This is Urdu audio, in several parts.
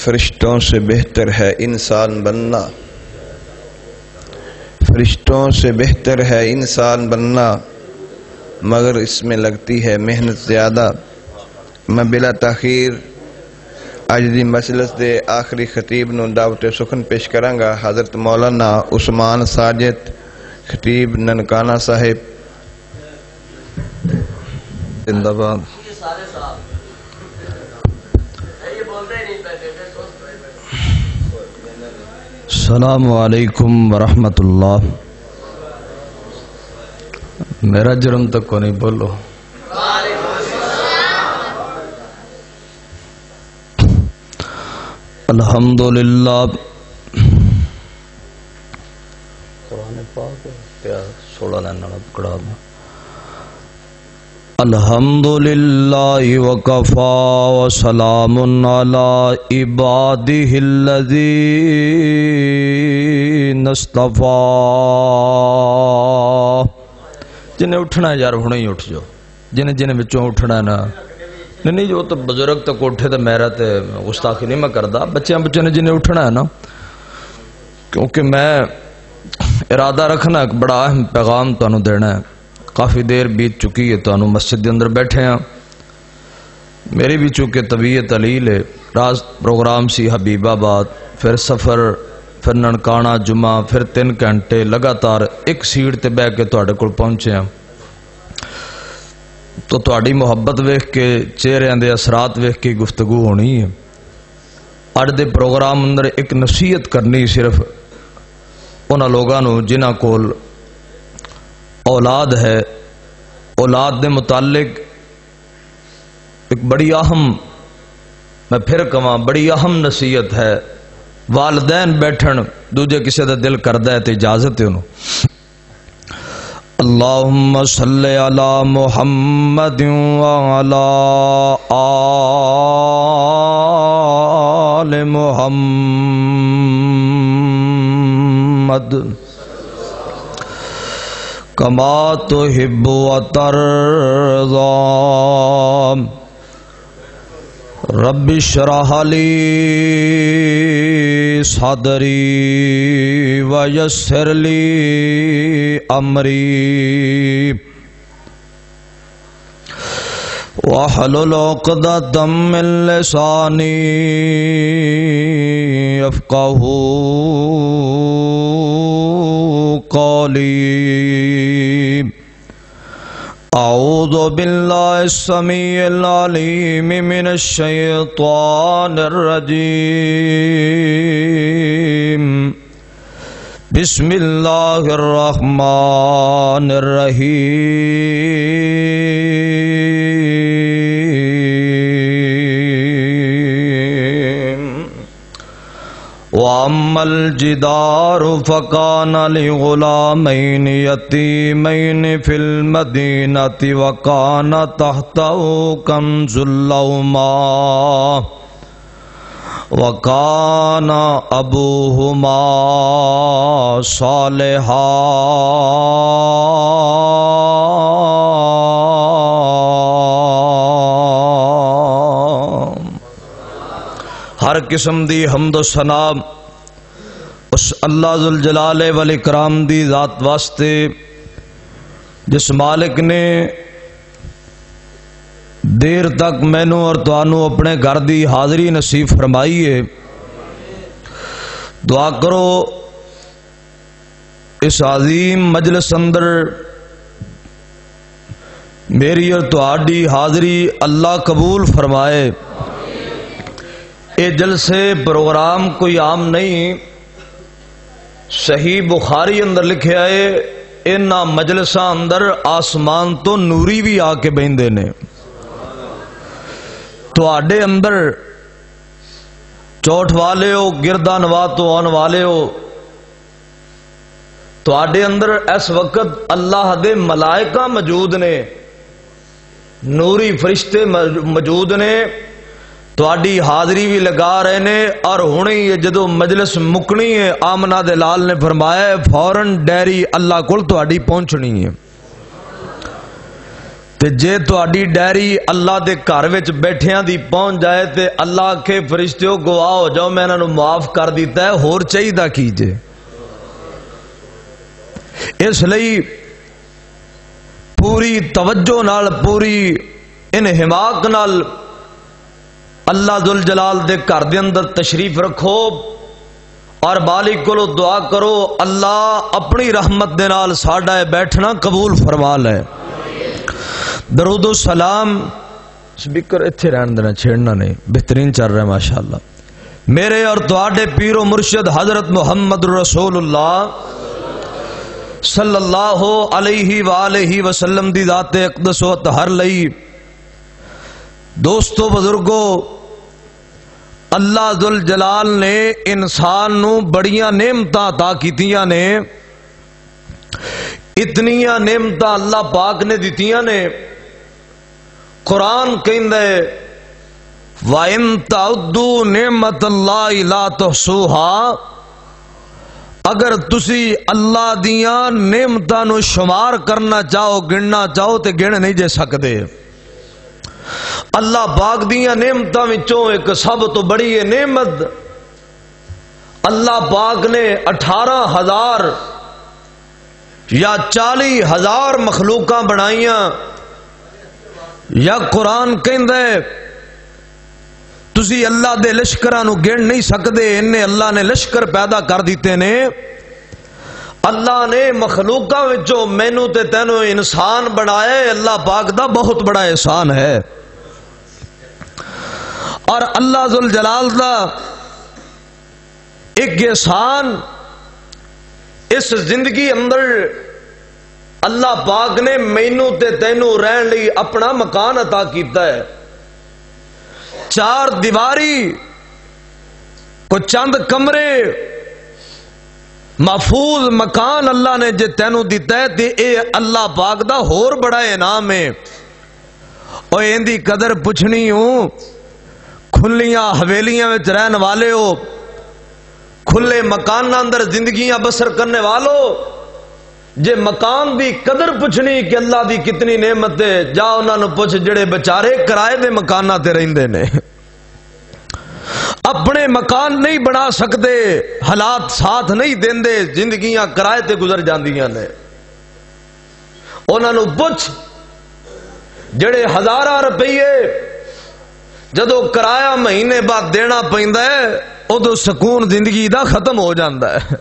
فرشتوں سے بہتر ہے انسان بننا، فرشتوں سے بہتر ہے انسان بننا، مگر اس میں لگتی ہے محنت زیادہ۔ میں بلا تاخیر اج دی مجلس دے آخری خطیب نو دعوت سخن پیش کرانگا، حضرت مولانا عثمان ساجد خطیب ننکانہ صاحب زندہ باد۔ السلام علیکم ورحمۃ اللہ۔ میرا جرم تک کو نہیں بولو۔ الحمدللہ قرآن پاک کیا 16 لائن پکڑا دوں۔ الحمدللہ وکفا وسلام علی عبادہ الذین اصطفیٰ۔ جنہیں اٹھنا ہے یار ہونے ہی اٹھ جاؤ، جنہیں بچوں اٹھنا ہے نا، نہیں جو تو بزرگ تک اٹھے تو میرا تے گستاخی نہیں میں کردا، بچے نے جنہیں اٹھنا ہے نا، کیونکہ میں ارادہ رکھنا ایک بڑا اہم پیغام تانوں دینا ہے۔ کافی دیر بیت چکی ہے، تانوں مسجد کے اندر بیٹھے ہیں، میری بھی چونکہ طبیعت علیل ہے، راز پروگرام سی حبیب آباد، پھر سفر، پھر ننکانہ جمعہ، پھر 3 گھنٹے لگاتار ایک سیٹ تے بیٹھ کے تواڈے کول پہنچے ہیں، تو تواڈی محبت ویکھ کے چہرے دے اثرات ویکھ کے گفتگو ہونی ہے۔ اج دے پروگرام اندر ایک نصیحت کرنی صرف انہاں لوگاں نوں جنہاں کول اولاد ہے، اولاد دے متعلق ایک بڑی اہم، میں پھر کہاں بڑی اہم نصیحت ہے۔ والدین بیٹھن، دوجے کسی دا دل کردا ہے تے اجازت ہے انہوں۔ اللہم صلی علی محمد وعلی آل محمد کما تحب وترضی۔ رب اشرح لی صدری ویسر لی امری واحلل عقدۃ من لسانی یفقہوا قولی۔ اعوذ باللہ السمیع العلیم من الشیطان الرجیم۔ بسم اللہ الرحمن الرحیم۔ وَأَمَّا الْجِدَارُ فَكَانَ لِغُلَامَيْنِ يَتِيمَيْنِ فِي الْمَدِينَةِ وَكَانَ تَحْتَهُ كَنْزٌ لَهُمَا وَكَانَ أَبُوهُمَا صَالِحًا ہر قسم دی حمد و ثنا اس اللہ ذوالجلال والاکرام دی ذات واسطے جس مالک نے دیر تک مینوں اور تانوں اپنے گھر دی حاضری نصیب فرمائی ہے۔ دعا کرو اس عظیم مجلس اندر میری اور تہاڈی حاضری اللہ قبول فرمائے۔ اے جلسے پروگرام کوئی عام نہیں، صحیح بخاری اندر لکھیا ہے انہاں مجلساں اندر آسمان تو نوری بھی آ کے بہندے نے۔ تواڈے اندر چوٹ والے ہو، گردہ نواز تو آن والے ہو، تواڈے اندر اس وقت اللہ دے ملائکہ موجود نے، نوری فرشتے موجود نے، تواڈی حاضری بھی لگا رہے نے، اور ہونے ہی جدو مجلس مکنی ہے آمنہ دے لال نے فرمایا ہے فوراً ڈیری اللہ کول تواڈی پہنچنی ہے۔ تے جے تہاڈی ڈائری اللہ دے گھر وچ بیٹھیاں دی پہنچ جائے تے اللہ کے فرشتیو گواہ ہو جاؤ میں انہاں نوں معاف کر دیتا ہے، ہور چاہیدا کیجے۔ اس لئی پوری توجہ نال، پوری انہماک نال اللہ ذوالجلال دے گھر دے اندر تشریف رکھو اور مالک کو دعا کرو اللہ اپنی رحمت دے نال ساڈا بیٹھنا قبول فرما لے۔ درود و سلام سپیکر اتنے رہن دینا، چھیڑنا نہیں، بہترین چل رہا ہے ماشاءاللہ۔ میرے اور تواڈے پیر و مرشد حضرت محمد رسول اللہ صلی اللہ علیہ وآلہ وسلم دی ذات اقدس و طہر لئی دوستو بزرگو، اللہ ذوالجلال نے انسان نو بڑیاں نعمتاں عطا کیتیاں نے، اتنیاں نعمتاں اللہ پاک نے دتیاں نے۔ قرآن کہندا ہے وَإِن تَعُدُّوا نِعْمَةَ اللَّهِ لَا تُحْصُوهَا، اگر تسی اللہ دیاں نعمتاں نو شمار کرنا چاہو، گننا چاہو تے گن نہیں جے سکدے۔ اللہ پاک دیاں نعمتاں وچوں ایک سب تو بڑی نعمت اللہ پاک نے 18,000 یا 40,000 مخلوقاں بنائیاں، یا قرآن کہندا ہے تسی اللہ دے لشکراں نو گن نہیں سکدے، انہیں اللہ نے لشکر پیدا کر دیتے نے۔ اللہ نے مخلوقاں وچوں مینوں تے تینوں انسان بنایا ہے، اللہ پاک دا بہت بڑا احسان ہے۔ اور اللہ ذوالجلال دا ایک احسان اس زندگی اندر اللہ پاک نے مینوں تے تینوں رہن لئی اپنا مکان عطا کیتا ہے۔ 4 دیواری کو چند کمرے محفوظ مکان اللہ نے جے تینوں دیتا ہے تے اے اللہ پاک دا ہور بڑا انعام ہے۔ اور ایندی قدر پوچھنی ہوں، کھلیاں حویلیاں وچ رہن والے ہو، کھلے مکان اندر زندگیاں بسر کرنے والو، جے مکان دی قدر پوچھنی کہ اللہ دی کتنی نعمت ہے، جا انہاں نوں پوچھ جڑے بیچارے کرائے دے مکاناں تے رہندے نے، اپنے مکان نہیں بنا سکتے، حالات ساتھ نہیں دیندے، زندگیاں کرائے تے گزر جاندیاں نے۔ انہاں نوں پوچھ جڑے 1000 روپیے جدو کرایہ مہینے بعد دینا پیندا ہے ادو سکون زندگی دا ختم ہو جاندہ ہے۔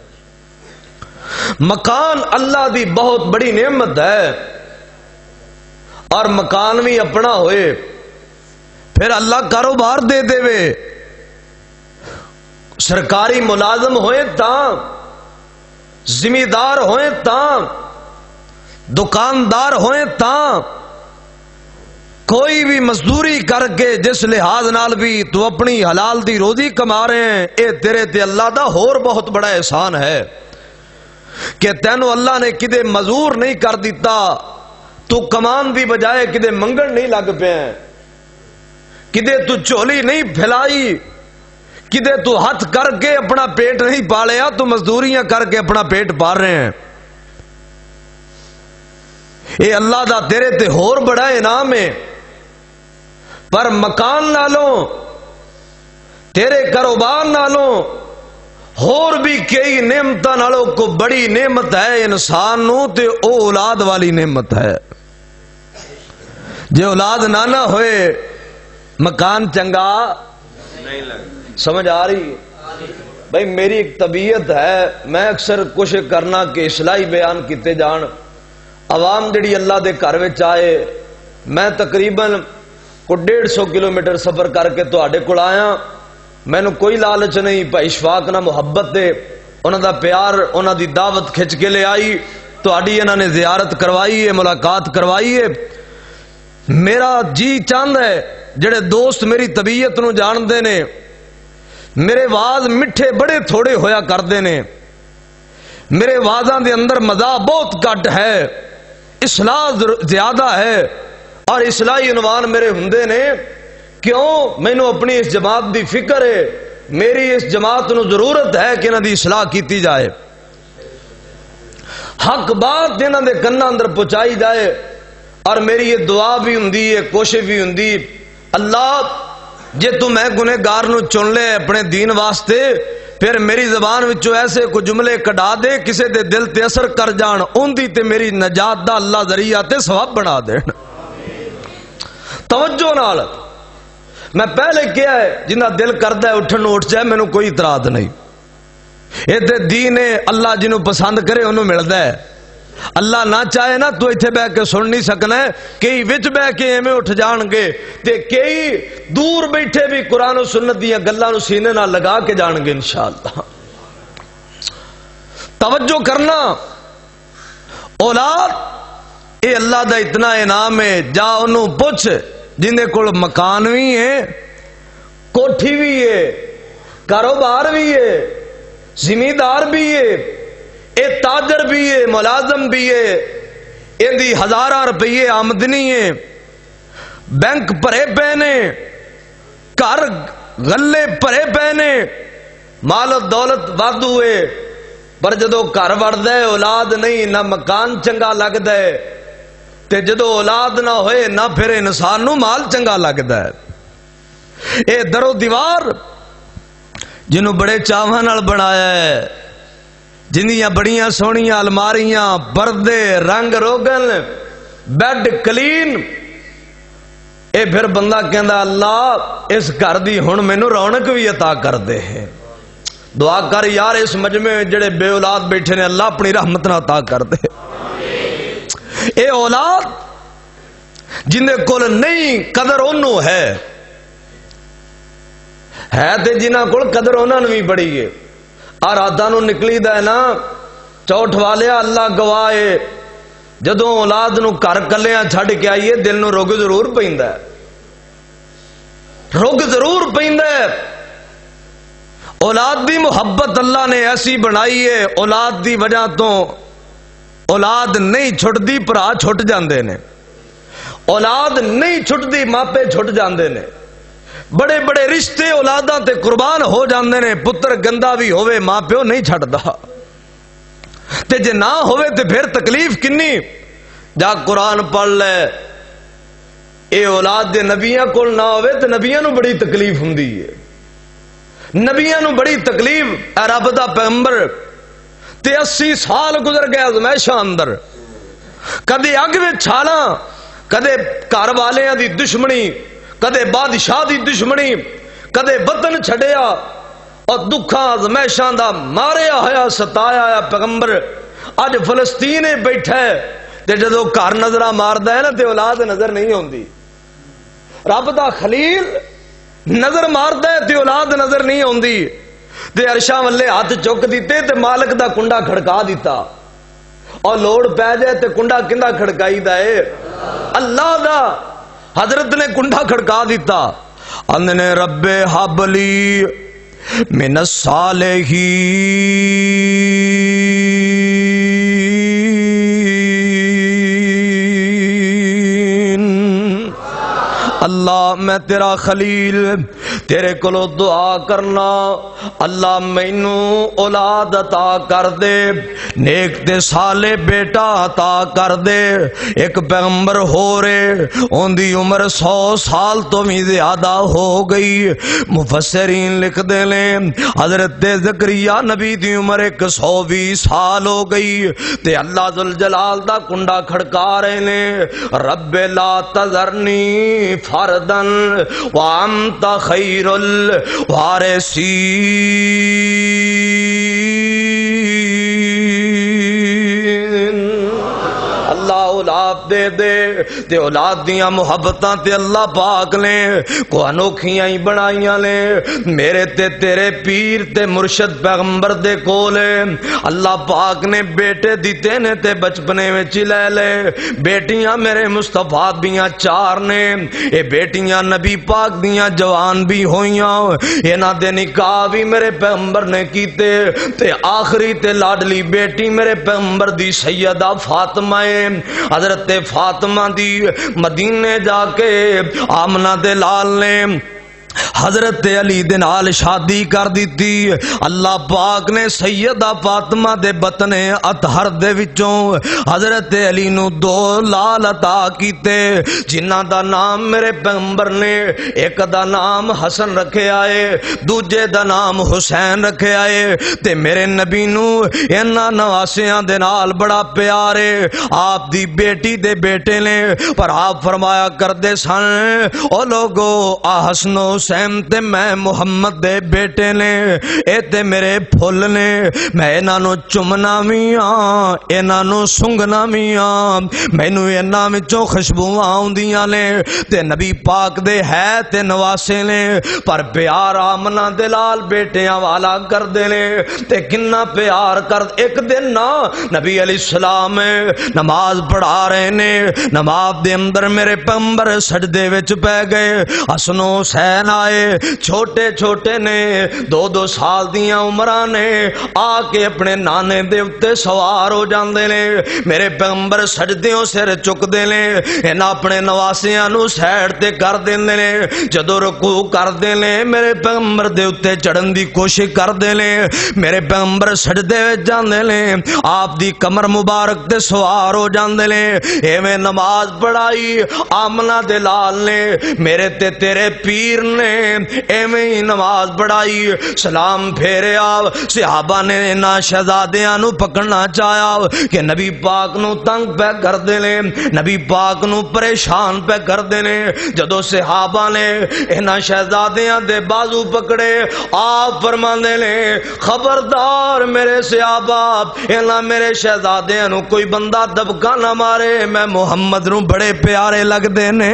مکان اللہ دی بہت بڑی نعمت ہے، اور مکان بھی اپنا ہوئے پھر اللہ کاروبار دے دے وے، سرکاری ملازم ہوئے تاں، ذمہ دار ہوئے تاں، دکاندار ہوئے تاں، کوئی بھی مزدوری کر کے جس لحاظ نال بھی تو اپنی حلال دی روزی کما رہے ہیں، اے تیرے تے اللہ دا ہور بہت بڑا احسان ہے کہ تینوں اللہ نے کدے مزور نہیں کر دیتا، تو کمان دی بجائے کدے منگن نہیں لگ پے، کدے تو چولی نہیں پھیلائی، کدے تو ہاتھ کر کے اپنا پیٹ نہیں پالیا، تو مزدوریاں کر کے اپنا پیٹ پال رہے ہیں۔ اے اللہ دا تیرے تے ہور بڑا انعام ہے، پر مکان نالوں تیرے کاروبار نالوں ہور بھی کئی نعمتاں نالوں کو بڑی نعمت ہے انسان نو تے او اولاد والی نعمت ہے۔ جے اولاد نہ ہوئے مکان چنگا نہیں لگتا۔ سمجھ آ رہی؟ بھائی میری ایک طبیعت ہے، میں اکثر کوشش کرنا کہ اصلاحی بیان کیتے جان، عوام جڑی اللہ دے گھر وچ آئے، میں تقریباً کو 150 کلومیٹر سفر کر کے تواڈے کول آیا، مینوں کوئی لالچ نہیں، بھائی اشفاق نہ محبت دے انہاں دا پیار، انہاں دی دعوت کھچ کے لے آئی، تواڈی انہاں نے زیارت کروائی ہے، ملاقات کروائی ہے۔ میرا جی چاند ہے جڑے دوست میری طبیعت نو جاندے نے، میرے واز مٹھے بڑے تھوڑے ہویا کردے نے، میرے وازاں دے اندر مزاح بہت کٹ ہے، اصلاح زیادہ ہے، اور اصلاحی عنوان میرے ہندے نے، کیوں؟ مینوں اپنی اس جماعت دی فکر ہے، میری اس جماعت نو ضرورت ہے کہ انہاں دی اصلاح کیتی جائے، حق بات انہاں دے کنا اندر پہنچائی جائے، اور میری یہ دعا بھی ہوندی ہے، کوشش بھی ہوندی، اللہ جے تو میں گنہگار نو چن لے اپنے دین واسطے، پھر میری زبان وچوں ایسے کو جملے کڈا دے کسے دے دل تے اثر کر جان، اوندی تے میری نجات دا اللہ ذریعہ تے ثواب بنا دین۔ توجہ نال میں پہلے کیا ہے، جنہ دل کردا ہے اٹھن نو اٹھ جائے، مینوں کوئی اعتراض نہیں۔ اے تے دین ہے، اللہ جنوں پسند کرے انہوں ملدا ہے، اللہ نہ چاہے نا تو ایتھے بہ کے سن نہیں سکنا ہے، کئی وچ بہ کے ایویں اٹھ جان گے تے کئی دور بیٹھے بھی قرآن و سنت دیاں گلاں نو سینے نال لگا کے جان گے انشاءاللہ۔ توجہ کرنا، اولاد اے اللہ دا اتنا انعام ہے، جا انہوں پوچھ جندے کول مکان بھی ہے، کوٹھی بھی ہے، کاروبار بھی ہے، زمیندار بھی ہے، اے تاجر بھی ہے، ملازم بھی ہے، اندی ہزارہ روپیے آمدنی ہے، بینک پرے پینے، گھر غلے پرے پینے، مال و دولت واد ہوئے، پر جدو گھر وڑدا ہے اولاد نہیں، نہ مکان چنگا لگدا ہے، تے جدو اولاد نہ ہوئے نہ پھر انسان نو مال چنگا لگدا ہے۔ اے درو دیوار جنوں بڑے چاواں نال بنایا ہے، جنیاں بڑیاں سونیاں الماریاں، پردے، رنگ روگن، بیڈ کلین، اے پھر بندہ کہندا اللہ اس گھر دی ہن مینوں رونق بھی عطا کر دے۔ دعا کر یار اس مجمع میں جڑے بے اولاد بیٹھے نے اللہ اپنی رحمت نہ عطا کر دے۔ اے اولاد جن دے کول نہیں قدر انہوں ہے تے جنہ کول قدر انہوں نے بھی بڑی ہے۔ اور راتاں نو نکلی دا ہے نا چوٹ والیا، اللہ گواہے جدوں اولاد نو گھر کلیاں چھڈ کے آئیے دل نو رگ ضرور پیندا ہے، رگ ضرور پیندا ہے۔ اولاد دی محبت اللہ نے ایسی بنائی ہے، اولاد دی وجہ تو اولاد نہیں چھٹدی، بھرا چھٹ جاندے نے، اولاد نہیں چھٹدی، ماپے چھٹ جاندے نے، بڑے بڑے رشتے اولاداں تے قربان ہو جاندے نے، پتر گندا بھی ہوئے ماں پیو نہیں چھٹدا، تے جے نہ ہوئے تے پھر تکلیف کنی۔ جا قرآن پڑھ لے، اے اولاد دے نبیاں کول نہ ہوئے تے نبیاں نو بڑی تکلیف ہوندی ہے، نبیاں نو بڑی تکلیف۔ اے رب دا پیغمبر تے 80 سال گزر گیا ازمائشاں اندر، کدے اگ وچ چھالاں، کدے گھر والیاں دی دشمنی، کدے بادشاہ دی دشمنی، کدے وطن چھڈیا، اور دکھاں ازمائشاں دا ماریا ہویا ستایا ہویا پیغمبر اج فلسطین بیٹھا ہے، تے جدو گھر نظرہ ماردا ہے نا تے اولاد نظر نہیں ہوندی۔ رب دا خلیل نظر ماردا ہے تے اولاد نظر نہیں ہوندی، تے عرشاں والے ہاتھ چک دیتے تے مالک دا کنڈا کھڑکا دیتا، اور لوڑ پہ جائے تے کنڈا کندا کھڑکائی دا ہے؟ اللہ دا۔ حضرت نے کنڈا کھڑکا دیتا، ان نے رب حبلی من الصالحین، اللہ میں تیرا خلیل تیرے کولو دعا کرنا، اللہ مینو اولاد عطا کر دے، نیک تے صالح بیٹا عطا کر دے۔ ایک پیغمبر ہو رہے، ان دی عمر 100 سال تو بھی زیادہ ہو گئی، مفسرین لکھ دے لیں حضرت زکریا نبی دی عمر 120 سال ہو گئی، تے اللہ ذوالجلال دا کنڈا کھڑکا رہے نے، رب لا تذرنی فردن وانت خیر الوارثین، اللہ اولاد دے دے، تے اولاد دیاں محبتاں تے اللہ پاک نے کو انوکھیاں ہی بنائیاں نے۔ میرے تے تیرے پیر تے مرشد پیغمبر دے کولے اللہ پاک نے بیٹے دیتے نے تے بچپنے میں لے لے، بیٹیاں میرے مصطفیٰ دیاں 4 نے، اے بیٹیاں نبی پاک دیاں جوان بھی ہویاں، انہاں دے نکاح بھی میرے پیغمبر نے کیتے، تے آخری تے لاڈلی بیٹی میرے پیغمبر دی سیدہ فاطمہ ہے، حضرت فاطمہ دی مدینے جا کے آمنہ دے لال نے حضرت علی دے نال شادی کر دیتی. اللہ پاک نے سیدہ فاطمہ دے بطن اطہر دے وچوں حضرت علی نو 2 لال عطا کیتے جنہاں دا نام میرے پیغمبر نے ایک دا نام حسن رکھے آئے, دوجے دا نام حسین رکھے آئے. تے میرے نبی نو انہاں نواسیاں دے نال بڑا پیار ہے. آپ دی بیٹی دے بیٹے نے پر آپ فرمایا کردے سن او لوگو آ حسن و حسین تے میں محمد دے بیٹے نے, اے تے میرے پھل نے, میں انہاں نو چمنا وی ہاں انہاں نو سنگنا وی ہاں, مینوں انہاں وچوں خوشبوواں آوندیاں نے. تے نبی پاک دے ہے تے نواسے نے پر پیار آمنہ دے لال بیٹیاں والا کر دے نے. تے کنا پیار کر. ایک دن نا نبی علیہ السلام نماز پڑھا رہے نے, نماز دے اندر میرے پیغمبر سجدے وچ پے گئے. حسن و حسین آئے, چھوٹے چھوٹے نے, 2 سال دیاں عمراں نے, آ کے اپنے نانے دے اتے سوار ہو جاندے نے. میرے پیغمبر سجدیوں سر چک دے نے, انہاں اپنے نواسیاں نو سیڈ تے کر دیندے نے. جدوں رکوع کر دے نے میرے پیغمبر دے اتے چڑھن دی کوشش کر دے نے. میرے پیغمبر سجدے وچ جاندے نے, آپ دی کمر مبارک تے سوار ہو جاندے نے. ایویں نماز پڑھائی آمنہ دے لال نے, میرے تے تیرے پیر نے ایویں ہی نماز پڑھائی. سلام پھیریا, صحابہ نے انہاں شہزادیاں نو پکڑنا چاہیا کہ نبی پاک نو تنگ پہ کر دے نے, نبی پاک نو پریشان پہ کر دے نے. جدو صحابہ نے انہاں شہزادیاں دے بازو پکڑے, آپ فرماندے نے خبردار میرے صحابہ انہاں میرے شہزادیاں نو کوئی بندہ دبکا نہ مارے, میں محمد نو بڑے پیارے لگ دے نے.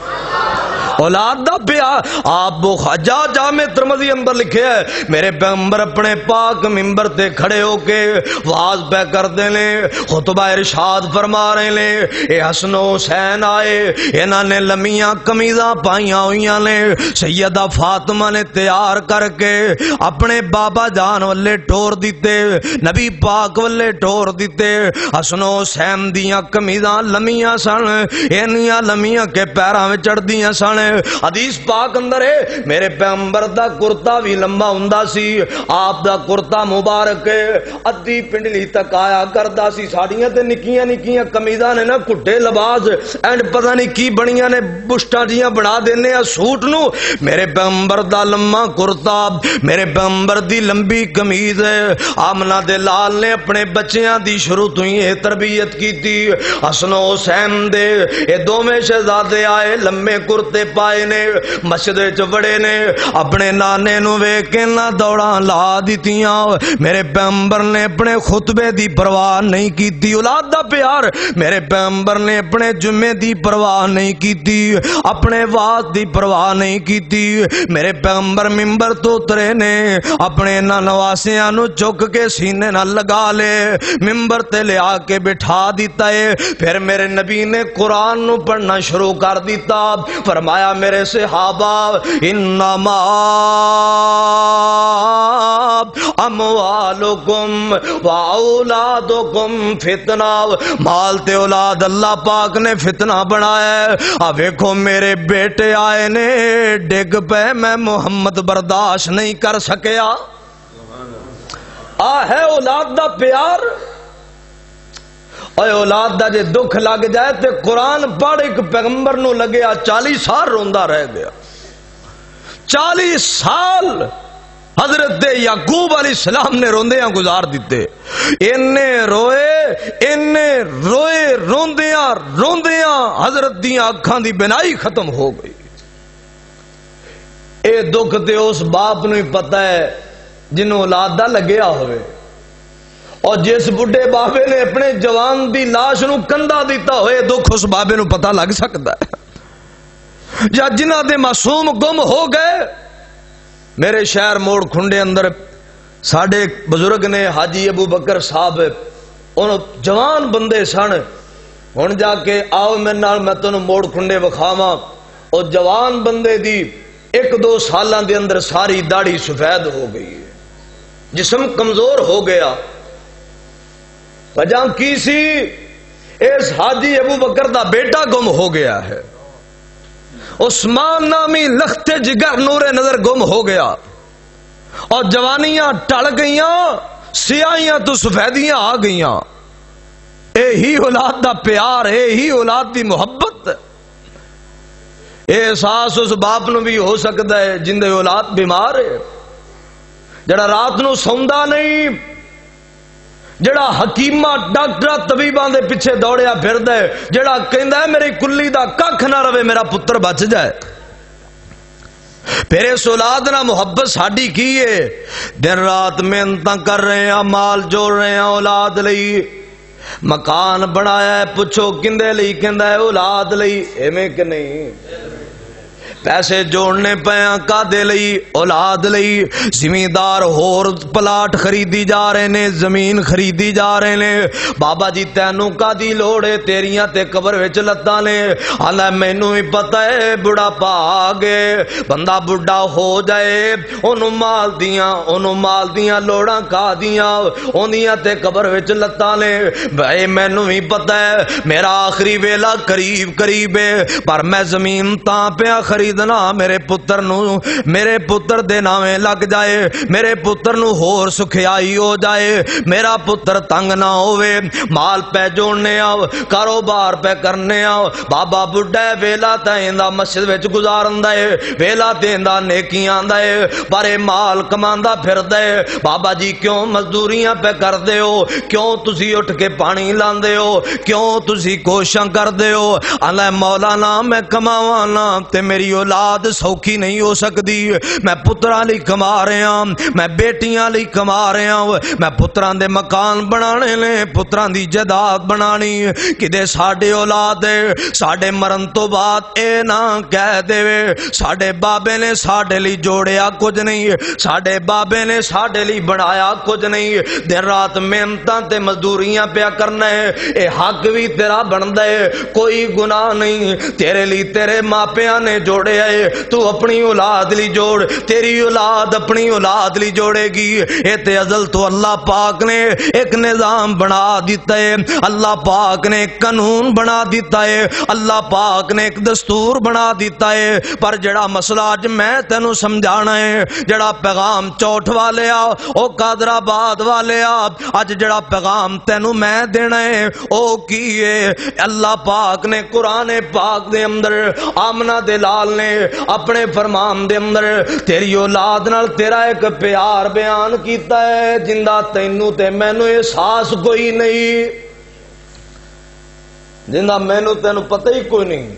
اولاد دا پیار. آپ خواجہ جامع ترمذی اندر لکھے ہے میرے پیغمبر اپنے پاک منبر تے کھڑے ہو کے واز پہ کر دے نے, خطبہ ارشاد فرما رہے نے. اے حسن و حسین آئے, انہاں نے لمیاں قمیضاں پائیاں ہوئیاں نے, سیدہ فاطمہ نے تیار کر کے اپنے بابا جان والے ٹور دیتے, نبی پاک والے ٹور دیتے. حسن و حسین دیاں قمیضاں لمیاں سن, انہیاں لمیاں کے پیراں وچ چڑھدیاں سن. حدیث پاک اندر ہے میرے پیغمبر دا کرتا بھی لمبا ہوندا سی, آپ دا کرتا مبارک ادھی پنڈلی تک آیا کردا سی. ساڈیاں تے نکیاں نکیاں قمیضاں نے نا کٹے لباس اینڈ پتہ نہیں کی بنیاں نے بشٹاں جیاں بنا دینے آ سوٹ نو. میرے پیغمبر دا لمبا کرتا, میرے پیغمبر دی لمبی قمیض. آمنہ دے لال نے اپنے بچیاں دی شروع تو ہی تربیت کیتی. حسن و حسین دے اے دوویں شہزادے آئے لمبے کرتے پائے نے, مسجد وچ بڑے نے, اپنے نانے نو ویکھ کے نہ دوڑاں لا دتیاں. میرے پیغمبر نے اپنے خطبے دی پرواہ نہیں کیتی. اولاد دا پیار. میرے پیغمبر نے اپنے جمعے دی پرواہ نہیں کیتی, اپنے واز دی پرواہ نہیں کیتی. میرے پیغمبر منبر تو اترے نے, اپنے نواسیاں نو چک کے سینے نہ لگا لے, منبر تے لے آ کے بٹھا دیتا ہے. پھر میرے نبی نے قرآن نو پڑھنا شروع کر دیتا. فرمایا میرے صحابہ انما اموالکم و اولادکم فتنہ, مال تے اولاد اللہ پاک نے فتنہ بنایا ہے. اب دیکھو میرے بیٹے آئے نے ڈگ پہ, میں محمد برداشت نہیں کر سکیا. آ ہے اولاد دا پیار. اے اولاد دا جے دکھ لگ جائے تے قرآن پڑھ ایک پیغمبر نو لگیا 40 سال روندا رہ گیا. 40 سال حضرت یعقوب علیہ السلام نے روندیاں گزار دیتے. انے روئے روندیاں حضرت دیاں اکھاں دی بینائی ختم ہو گئی. اے دکھ تے اس باپ نو ہی پتہ ہے جنوں اولاد دا لگیا ہوئے, اور جس بڈھے بابے نے اپنے جوان دی لاش نو کندھا دیتا ہوئے دکھ اس بابے نو پتہ لگ سکتا ہے. یا جنہ دے معصوم گم ہو گئے. میرے شہر موڑ کھنڈے اندر ساڈے بزرگ نے حاجی ابو بکر صاحب, ان جوان بندے سن. ہن جا کے آؤ میرے نال میں تینوں موڑ کھنڈے وکھاواں. اور جوان بندے دی 1-2 سالاں دے اندر ساری داڑھی سفید ہو گئی ہے, جسم کمزور ہو گیا. وجہ کی سی؟ اس حاجی ابو بکر دا بیٹا گم ہو گیا ہے. عثمان نامی لخت جگر نور نظر گم ہو گیا اور جوانیاں ٹل گئیاں، سیاہیاں تو سفیدیاں آ گئیاں۔ اے ہی اولاد دا پیار، اے ہی اولاد دی محبت، اے احساس اس باپ نو بھی ہو سکتا ہے جن دے اولاد بیمار ہے، جڑا رات نو سوندا نہیں، جڑا حکیمہ ڈاکٹر طبیباں دے پیچھے دوڑیا پھردا ہے، جڑا کہندا ہے میری کلی دا ککھ نہ رہے میرا پتر بچ جائے۔ پھر اس اولاد نہ محبت ساڈی کی ہے؟ دن رات محنتاں کر رہے ہیں، مال جوڑ رہے ہیں اولاد لئی، مکان بنایا ہے، پوچھو کندے لئی؟ کہندا ہے اولاد لئی۔ ایویں کہ نہیں؟ پیسے جوڑنے پیاں کادے لئی؟ اولاد لئی۔ زمیندار ہور پلاٹ خریدی جا رہے نے، زمین خریدی جا رہے نے، بابا جی تینوں کادی لوڑ ہے؟ تیریاں تے قبر وچ لتاں نے۔ آلا مینوں ہی پتہ ہے بڑھاپا آ گئے، بندہ بڈھا ہو جائے اونوں مال دیاں لوڑاں کا دیاں اوندیاں تے قبر وچ لتاں نے۔ بھائی مینوں ہی پتہ ہے میرا آخری ویلا قریب ہے، پر میں زمین تاں پیا خریدنا میرے پتر دے نامے لگ جائے، میرے پتر نو ہور سکھیائی ہو جائے، میرا پتر تنگ نہ ہوئے۔ مال پہ جوڑنے آؤ، کاروبار پہ کرنے آؤ، بابا بڈھا ہے، ویلا تیندا مسجد وچ گزارندا ہے، ویلا تیندا نیکیاں دا ہے، پر اے مال کماندا پھردا ہے۔ بابا جی کیوں مزدوریاں پہ کردے ہو؟ کیوں تسی اٹھ کے پانی لاندے ہو؟ کیوں تسی کوشاں کردے ہو؟ اللہ مولانا میں کماواں نا تے میری اولاد سوکھی نہیں ہو سکتی، میں پتراں لئی کما رہا ہاں، میں بیٹیاں لئی کما رہا ہاں، میں پتراں دے مکان بنانے نے، پتراں دی جائیداد بنانی، کدے ساڈے اولاد ساڈے مرن تو بعد اے نہ کہہ دے ساڈے بابے نے ساڈے لئی جوڑیا کچھ نہیں، ساڈے بابے نے ساڈے لئی بنایا کچھ نہیں، دن رات محنتاں تے مزدوریاں پیا کرنا ہے، اے حق بھی تیرا بندا ہے، کوئی گناہ نہیں، تیرے لئی تیرے ماپیاں نے جوڑے آئے، تو اپنی اولاد لی جوڑ، تیری اولاد اپنی اولاد لی جوڑے گی۔ اے تے ازل تو اللہ پاک نے ایک نظام بنا دیتا ہے، اللہ پاک نے ایک قانون بنا دیتا ہے، اللہ پاک نے ایک دستور بنا دیتا ہے، پر جڑا مسئلہ اج میں تینوں سمجھانا ہے، جڑا پیغام چوٹ والے آ او قادر آباد والے آ، اج جڑا پیغام تینوں میں دینا ہے او کی ہے؟ اللہ پاک نے قرآن پاک دے اندر آمنہ دے لال نے اپنے فرمان دے اندر تیری اولاد نال تیرا ایک پیار بیان کیتا ہے جندا تینوں تے مینوں احساس کوئی نہیں، جندا مینوں تینوں پتہ ہی کوئی نہیں۔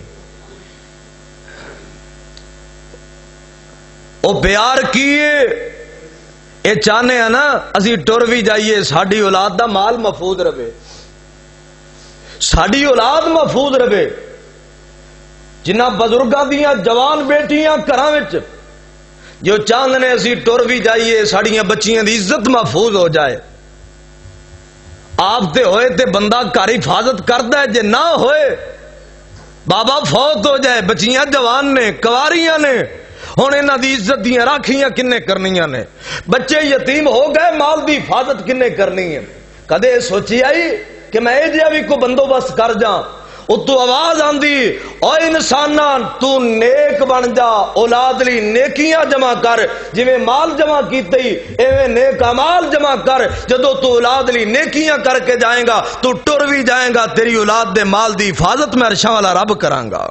او پیار کیے اے چاہنے ہیں نا اسی ٹر بھی جائیے ساڈی اولاد دا مال محفوظ رہے، ساڈی اولاد محفوظ رہے، جنہ بزرگاں دیاں جوان بیٹیاں گھراں وچ جو چاہندے نے اسی ٹر بھی جائیے ساڈیاں بچیاں دی عزت محفوظ ہو جائے۔ آپ تے ہوئے تے بندہ گھر حفاظت کردا ہے، جے نہ ہوئے بابا فوت ہو جائے، بچیاں جوان نے کواریاں نے، ہن انہاں دی عزت دیاں راکھیاں کنے کرنیاں نے، بچے یتیم ہو گئے مال دی حفاظت کنے کرنی ہے؟ کدے سوچی آئی کہ میں اے جہا بھی کوئی بندوبست کر جاں؟ اتو آواز آندی او انسانان تو نیک بن جا، اولاد لی نیکیاں جمع کر، جویں مال جمع کیتے ایویں نیک اعمال جمع کر، جدو تو اولاد لی نیکیاں کر کے جائیں گا تو ٹر بھی جائیں گا، تیری اولاد دے مال دی حفاظت میں عرشاں والا رب کراں گا۔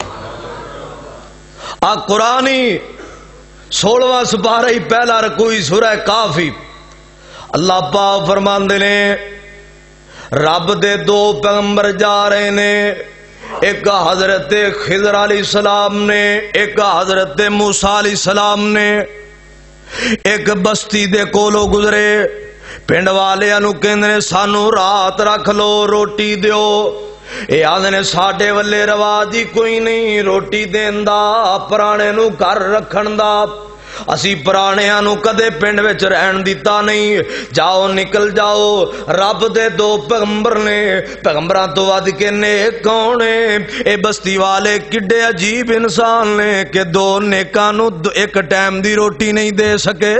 آ قرآنی 16واں سپارہ ہی پہلا رکوع سورہ کاف، اللہ پاک فرماندے نے رب دے دو پیغمبر جا رہے نے، ایک حضرت خضر علیہ السلام نے، ایک حضرت موسیٰ علیہ السلام نے، ایک بستی دے کولو گزرے، پنڈ والے انو کہندے سانو رات رکھ لو روٹی دیو، اے آدھے نے ساڈے والے رواج ہی کوئی نہیں روٹی دین دا، پرانے نو گھر رکھن دا، اسی پرانیاں نو کدے پنڈ وچ رہن دیتا نہیں، جاؤ نکل جاؤ۔ رب دے دو پیغمبر نے، پیغمبراں تو ود کے نیک کون ہے؟ اے بستی والے کڈے عجیب انسان نے کہ دو نیکاں نو ایک ٹائم دی روٹی نہیں دے سکے۔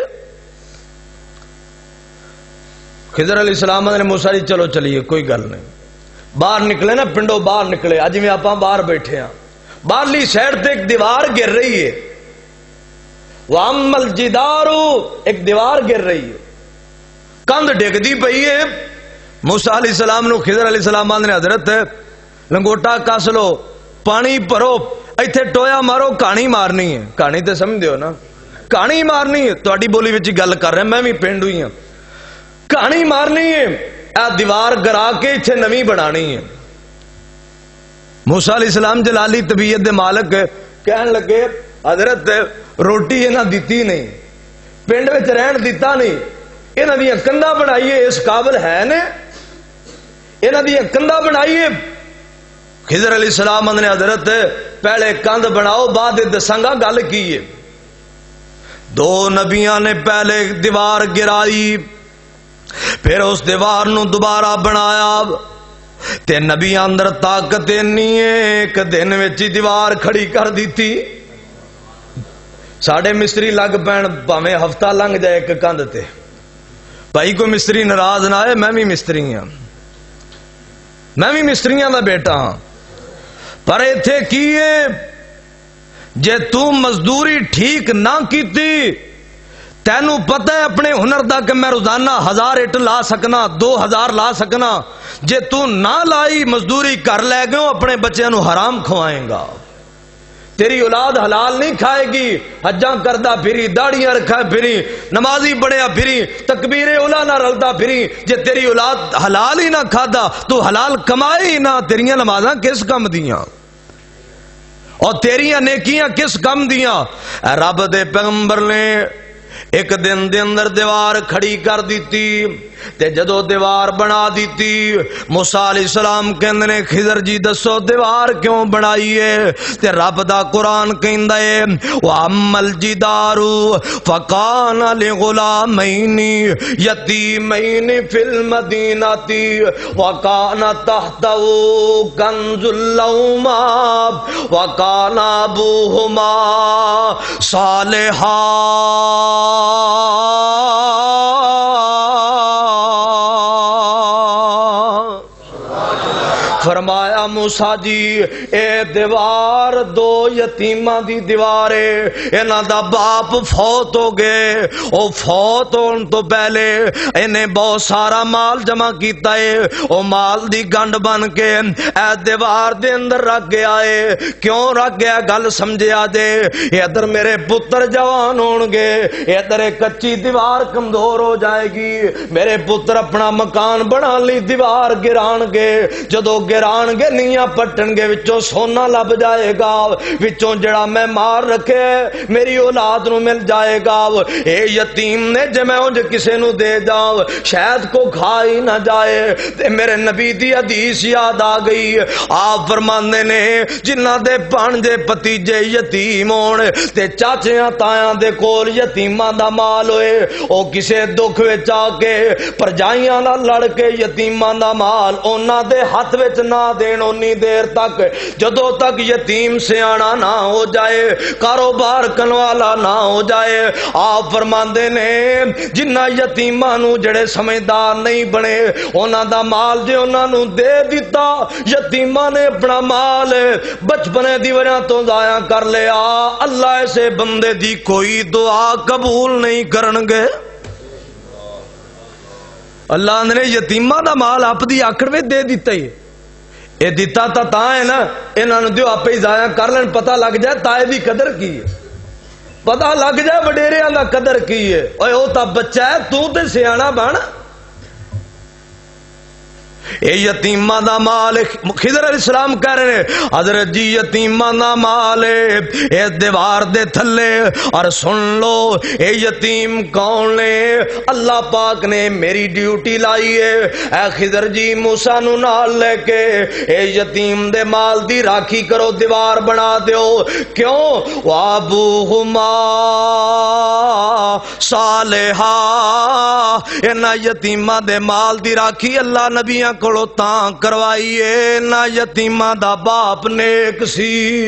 خضر علیہ السلام نے موسیٰ جی چلو چلیے کوئی گل نہیں، باہر نکلے نا پنڈوں باہر نکلے، اج میں آپ باہر بیٹھے ہیں، باہرلی سائڈ تے ایک دیوار گر رہی ہے، وَأَمَّا الْجِدَارُ ایک دیوار گر رہی ہے، کندھ ڈگدی پئی ہے۔ موسیٰ علیہ السلام نو خضر علیہ السلام نے حضرت لنگوٹا کس لو، پانی بھرو، ایتھے ٹویا مارو، کہانی مارنی ہے۔ کہانی تے سمجھ دیو نا، کہانی مارنی ہے، تہاڈی بولی وچ گل کر رہا، میں بھی پنڈو ہی ہوں، کہانی مارنی ہے، اے دیوار گرا کے ایتھے نویں بنانی ہے۔ موسیٰ علیہ السلام جلالی طبیعت دے مالک کہن لگے حضرت روٹی انہاں دتی نہیں، پنڈ وچ رہن دتا نہیں، انہاں دیاں کندا بنائیے، اس قابل ہے نے انہاں دیاں کندا بنائیے۔ خضر علیہ السلام نے حضرت پہلے کندھ بناؤ بعد دسنگا گل کی ہے۔ دو نبیاں نے پہلے دیوار گرائی، پھر اس دیوار نو دوبارہ بنایا، تے نبیاں اندر طاقت نہیں ہے، ایک دن وچ دیوار کھڑی کر دیتی۔ ساڈے مستری لگ پین بھاویں ہفتہ لنگ جائے ایک کندھ تے، بھائی کوئی مستری ناراض نہ آئے، میں بھی مستری ہاں، میں بھی مستریاں دا بیٹا ہاں، پر ایتھے کی ہے جے تو مزدوری ٹھیک نہ کیتی، تینوں پتہ ہے اپنے ہنر دا کہ میں روزانہ 1000 اٹ لا سکنا، 2000 لا سکنا، جے تو نہ لائی مزدوری کر لے گئے اپنے بچیاں نو حرام کھوائیں گا، تیری اولاد حلال نہیں کھائے گی، حجاں کردہ پھری، داڑیاں رکھا پھری، نمازی بڑھیا پھری، تکبیر اولا نہ رلدا پھری، جے تیری اولاد حلال ہی نہ کھادا تو حلال کمائے ہی نہ، تیریاں نمازاں کس کم دیاں اور تیریاں نیکیاں کس کم دیاں؟ رب دے پیغمبر نے ایک دن دے اندر دیوار کھڑی کر دیتی، تے جدو دیوار بنا دیتی، موسیٰ علیہ السلام کہندے نے خضر جی دسو دیوار کیوں بنائی ہے؟ تے رب دا قرآن کہندا ہے وَأَمَّا الْجِدَارُ فَكَانَ لِغُلَامَيْنِ يَتِيمَيْنِ فِي الْمَدِينَةِ وَكَانَ تَحْتَهُ كَنْزٌ لَهُمَا وَكَانَ أَبُوهُمَا صَالِحًا۔ فرمایا موسیٰ جی اے دیوار دو یتیماں دی دیوار ہے، انہاں دا باپ فوت ہو گئے، او فوت ہون تو پہلے انہیں بہت سارا مال جمع کیتا ہے، او مال دی گنڈ بن کے اے دیوار دے اندر رکھ گیا ہے۔ کیوں رکھ گیا گل سمجھیا جے، ادھر میرے پتر جوان ہون گے، ادھر کچی دیوار کمزور ہو جائے گی، میرے پتر اپنا مکان بنا لی دیوار گران گے، جدو گران گے نیاں پٹن گے وچوں سونا لب جائے گا، وچوں جڑا میں مار رکھے میری اولاد نو مل جائے گا، اے یتیم نے جے میں انج کسے نو دے جاؤ شاید کو کھا ہی نہ جائے۔ تے میرے نبی دی حدیث یاد آ گئی، آپ فرماندے نے جنہاں دے بھانجے بھتیجے یتیم ہون تے چاچیاں تایاں دے کول یتیماں دا مال ہوئے، او کسے دکھ وچ آ کے پرجائیاں نال لڑ کے یتیماں دا مال انہاں دے ہاتھ وچ نہ دین اونی دیر تک جدوں تک یتیم سیاںا نہ ہو جائے، کاروبار کرن والا نہ ہو جائے۔ آپ فرماندے نے جنہ یتیماں نو جڑے سمجھدار نہیں بنے انہاں دا مال جے انہاں نو دے دیتا، یتیماں نے اپنا مال بچپنے دی وجہ تو ضائع کر لیا، اللہ ایسے بندے دی کوئی دعا قبول نہیں کرن گے۔ اللہ نے یتیماں دا مال آپ دی آکڑ میں دے دیتا ہی، اے دیتا تا ہے نا، انہاں نوں دیو آپے ہی ضائع کر لین، پتہ لگ جائے تائے دی قدر کی ہے، پتہ لگ جائے وڈیریاں دا قدر کی ہے۔ اوے او تا بچہ ہے، تو تے سیاںا بن۔ اے یتیماں دا مال، خضر علیہ السلام کہہ رہے ہیں حضرت جی یتیماں دا مال اے دیوار دے تھلے، اور سن لو اے یتیم کون نے؟ اللہ پاک نے میری ڈیوٹی لائی ہے، اے خضر جی موسیٰ نو نال لے کے اے یتیم دے مال دی راکھی کرو، دیوار بنا دیو۔ کیوں؟ وَأَبُوهُمَا صَالِحًا، انہاں یتیماں دے مال دی راکھی اللہ نبیاں کولو تاں کروائیے نہ یتیماں دا باپ نیک سی،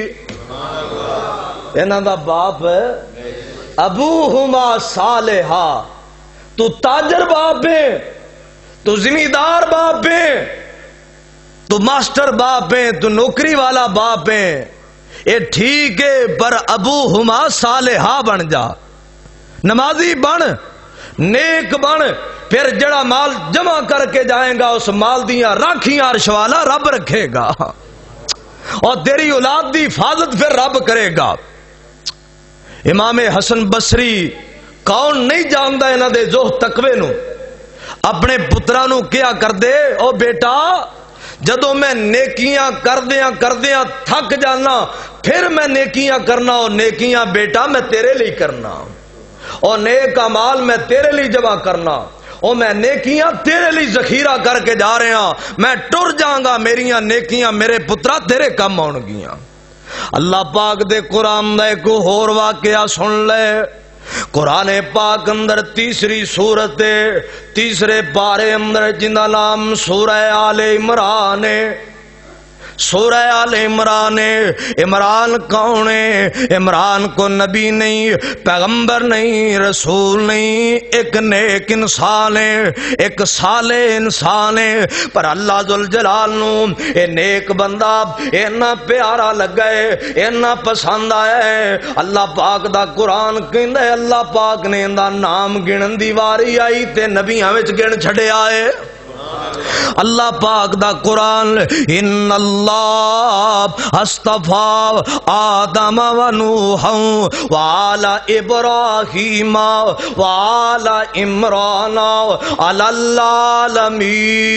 انہاں دا باپ ابوہما صالحا، تو تاجر باپ ہے، تو زمیندار باپ ہے، تو ماسٹر باپ ہے، تو نوکری والا باپ ہے، اے ٹھیک ہے پر ابو ہما صالحہ بن جا، نمازی بن، نیک بن، پھر جڑا مال جمع کر کے جائیں گا اس مال دیاں راکھیاں عرش والا رب رکھے گا، اور تیری اولاد دی حفاظت پھر رب کرے گا۔ امام حسن بصری کون نہیں جاندا انہاں دے زہد تقوی نو، اپنے پتراں نو کیا کر دے، او بیٹا جدوں میں نیکیاں کردیاں تھک جانا پھر میں نیکیاں کرنا، اور نیکیاں بیٹا میں تیرے لیے کرنا، اور نیک اعمال میں تیرے لیے جمع کرنا، اور میں نیکیاں تیرے لیے ذخیرہ کر کے جا رہا ہاں، میں ٹر جاؤں گا میریاں نیکیاں میرے پترا تیرے کم آن گیاں۔ اللہ پاک دے قرآن دا ایک اور واقعہ سن لے، قرآن پاک اندر تیسری سورت تیسرے پارے اندر جن دا نام سورہ آل عمران ہے، سورہ آل عمران، عمران کون ہے؟ عمران کو نبی نہیں، پیغمبر نہیں، رسول نہیں، ایک نیک انسان ہے، ایک صالح انسان ہے، پر اللہ ذوالجلال نو اے نیک بندہ اینا پیارا لگا ہے، اینا پسند آیا ہے۔ اللہ پاک دا قرآن کہندا ہے اللہ پاک نے دا نام گنن دی واری آئی تے نبیاں وچ گن چھڈیا ہے۔ اللہ پاک دا قرآن ان اللہ اصطفى آدم و نوح وآل ابراہیم وآل عمران علی العالمین۔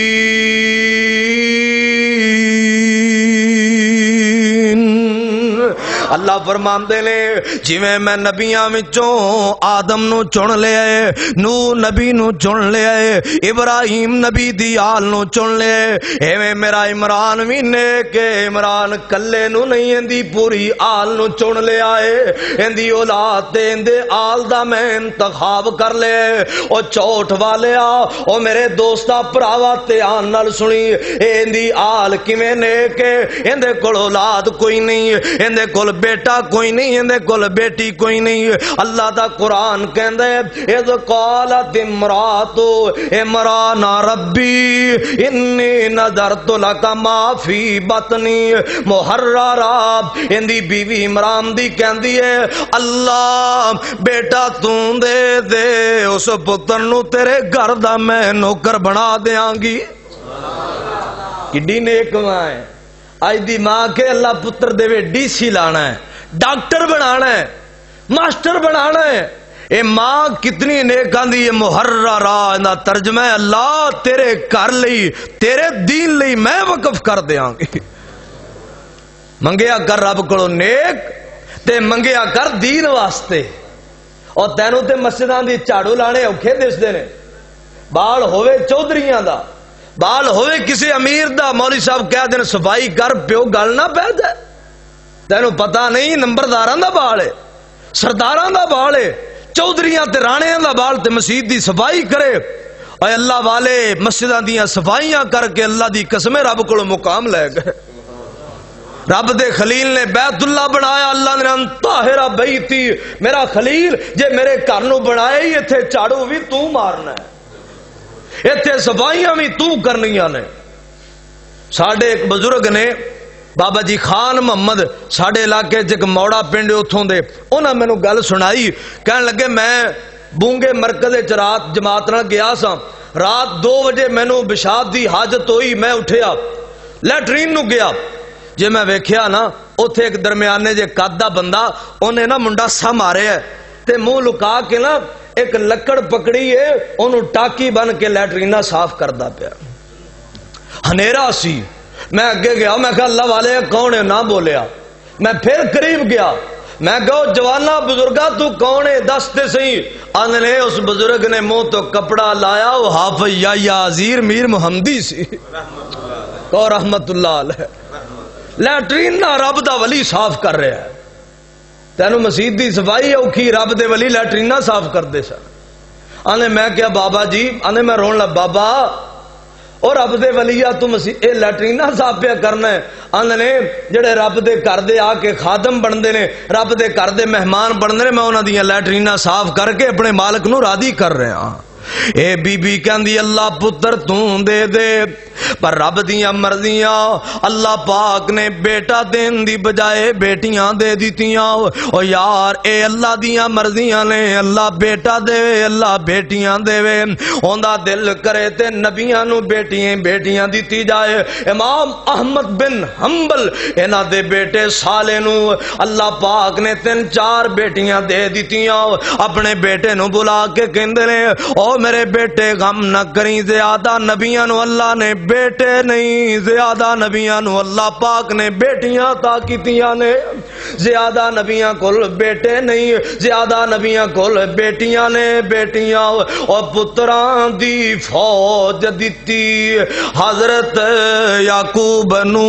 اللہ فرماندے نے جویں میں نبیاں وچوں آدم نو چن لیا ہے، نوح نبی نو چن لیا ہے، ابراہیم نبی دی آل نو چن لیا ہے، ایویں میرا عمران بھی نیک ہے، عمران کلے نو نہیں اندی پوری آل نو چن لیا ہے، اندی اولاد تے اندے آل دا میں انتخاب کر لیا ہے۔ او چوٹ والیا او میرے دوستا پراوا تے آن نال سنی، اندی آل کیویں نیک ہے، اندے کول اولاد کوئی نہیں، اندے کول بیٹا کوئی نہیں، اندے کول بیٹی کوئی نہیں۔ اللہ دا قرآن کہندا ہے اذ قالت امرات عمران ربی انی نذرت لک ما فی بطنی محررا، اندی بیوی عمران دی کہندی ہے اللہ بیٹا تو دے دے اس پتر نو تیرے گھر دا میں نوکر بنا دیاں گی۔ کڈی نیک ماں ہے، آج دی ماں کے اللہ پتر دے وے ڈی سی لانا ہے، ڈاکٹر بنانا ہے، ماسٹر بنانا ہے، اے ماں کتنی نیک آندی ہے محررہ، انہا ترجمہ ہے اللہ تیرے کر لئی تیرے دین لئی میں وقف کر دیاں گی۔ منگیا کر رب کڑو نیک تے منگیا کر دین واسطے، اور تینوں تے مسجداں دی جھاڑو لانے اوکھے دس دینے، بال ہوئے چودھریاں دا، بال ہوئے کسی امیر دا، مولوی صاحب کہہ دین صفائی کر پیو گل نہ پہ جائے، تینوں پتہ نہیں نمبرداراں دا بال ہے، سرداراں دا بال ہے، چودھریاں تے رانیاں دا بال تے مسجد دی صفائی کرے، اے اللہ والے مسجداں دیاں صفائیاں کر کے اللہ دی قسمیں رب کو مقام لے گئے۔ رب دے خلیل نے بیت اللہ بنایا، اللہ نے طاہرہ بیتی، میرا خلیل جے میرے گھر نو بنایا ہی ایتھے جھاڑو بھی تو مارنا ہے، ایتھے صفائیاں بھی تو کرنیاں نے۔ ساڈے ایک بزرگ نے بابا جی خان محمد ساڈے علاقے ایک موڑا پنڈ اتھوں دے، انہاں مینوں گل سنائی، کہن لگے میں بونگے مرکز وچ رات جماعت نال گیا سا، رات 2 بجے مینوں پیشاب دی حاجت ہوئی، میں اٹھیا لیٹرین نو گیا، جے میں ویکھیا نا اوتھے ایک درمیانے جے قد دا بندہ اونے نا منڈا سا ماریا ہے تے منہ لکا کے نا ایک لکڑ پکڑی ہے اونوں ٹاکی بن کے لیٹرینا صاف کردا پیا، ہنیرا سی۔ میں اگے گیا، میں کہا اللہ والے کون ہے، نہ بولیا، میں پھر قریب گیا، میں کہا جوانا بزرگا تو کون ہے دس تے صحیح، آندھنے اس بزرگ نے منہ تو کپڑا لایا، وہ حافظ یا عزیر میر محمدی سی تو رحمت اللہ علیہ، لیٹرین نہ رب دا ولی صاف کر رہا ہے، تینوں مسجد دی صفائی اوکھی، رب دے ولی لیٹرین نہ صاف کر دے سن۔ آندھے میں کیا بابا جی، آندھے میں رون لگ بابا اور رب دے ولیہ تو مسیح اے لیٹرینہ صاف پہ کرنا ہے، آندھنے جڑے رب دے کر دے آ کے خادم بندے نے، رب دے کر دے مہمان بندے نے، میں انہاں دیاں لیٹرینہ صاف کر کے اپنے مالک نو راضی کر رہے ہاں۔ اے بی بی کہندی اللہ پتر توں دے دے، پر رب دیاں مرضیاں اللہ پاک نے بیٹا دین دی بجائے بیٹیاں دے دیتیاں۔ او یار اے اللہ دیاں مرضیاں نے، اللہ بیٹا دے اللہ بیٹیاں دے، ہوندا دل کرے تے نبیاں نو بیٹیاں دیتی جائے۔ امام احمد بن حنبل انہاں دے بیٹے صالح نو اللہ پاک نے 3-4 بیٹیاں دے دیتیاں۔ اپنے بیٹے نو بلا کے کہندے نے او میرے بیٹے غم نہ کریں، زیادہ نبیاں نو اللہ نے بیٹے نہیں، زیادہ نبیاں نو اللہ پاک نے بیٹیاں عطا کیتیاں نے، زیادہ نبیاں کول بیٹے نہیں، زیادہ نبیاں کول بیٹیاں نے، بیٹیاں اور پتراں دی فوج دتی حضرت یعقوب نو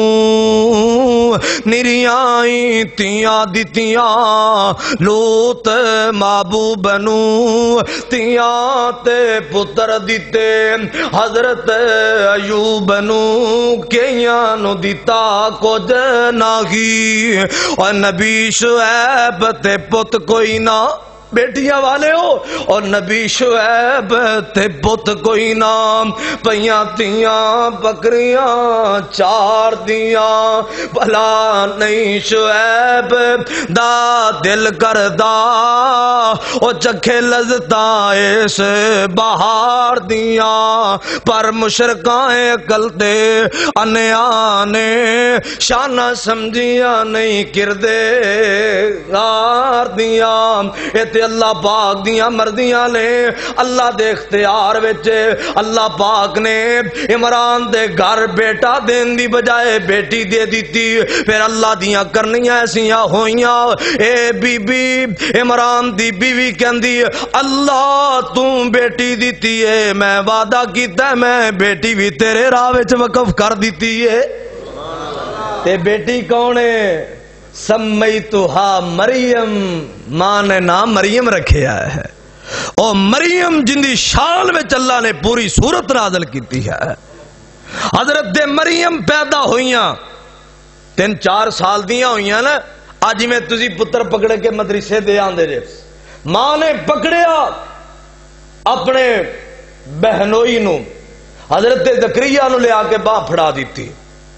نریاں تیاں دتیاں، لوط محبوب نو تیاں تے پتر دیتے، حضرت ایوب نو کیاں نو دیتا کچھ ناہی، اور نبی شعیب تے پت کوئی نہ بیٹیاں والے ہو، اور نبی شعیب تے پت کوئی نام، پیاں تیاں بکریاں 4 دیاں، بھلا نہیں شعیب دا دل کردا او چکھے لذتاں اس بہار دیاں، پر مشرکاں عقل تے انیاں نے شانہ سمجھیاں نہیں کردے غار دیاں۔ اللہ پاک دیاں مرضیاں نے، اللہ دے اختیار وچ اللہ پاک نے عمران دے گھر بیٹا دین دی بجائے بیٹی دے دیتی، پھر اللہ دیاں کرنیاں ایسیاں ہوئیاں۔ اے بی بی عمران دی بیوی کہندی اللہ توں بیٹی دیتی ہے، میں وعدہ کیتا ہے میں بیٹی بھی تیرے راہ وچ وقف کر دیتی ہے۔ تے بیٹی کون ہے؟ سمیتھا مریم، ماں نے نام مریم رکھیا ہے، اور مریم جن دی شان وچ اللہ نے پوری صورت نازل کیتی ہے۔ حضرت مریم پیدا ہوئیاں 3-4 سال دیاں ہوئیاں نا، آج میں تسی پتر پکڑے کے مدرسے دے آندے رہے، ماں نے پکڑیا اپنے بہنوئی نو، حضرت زکریا نو لے آ کے باہ پھڑا دیتی۔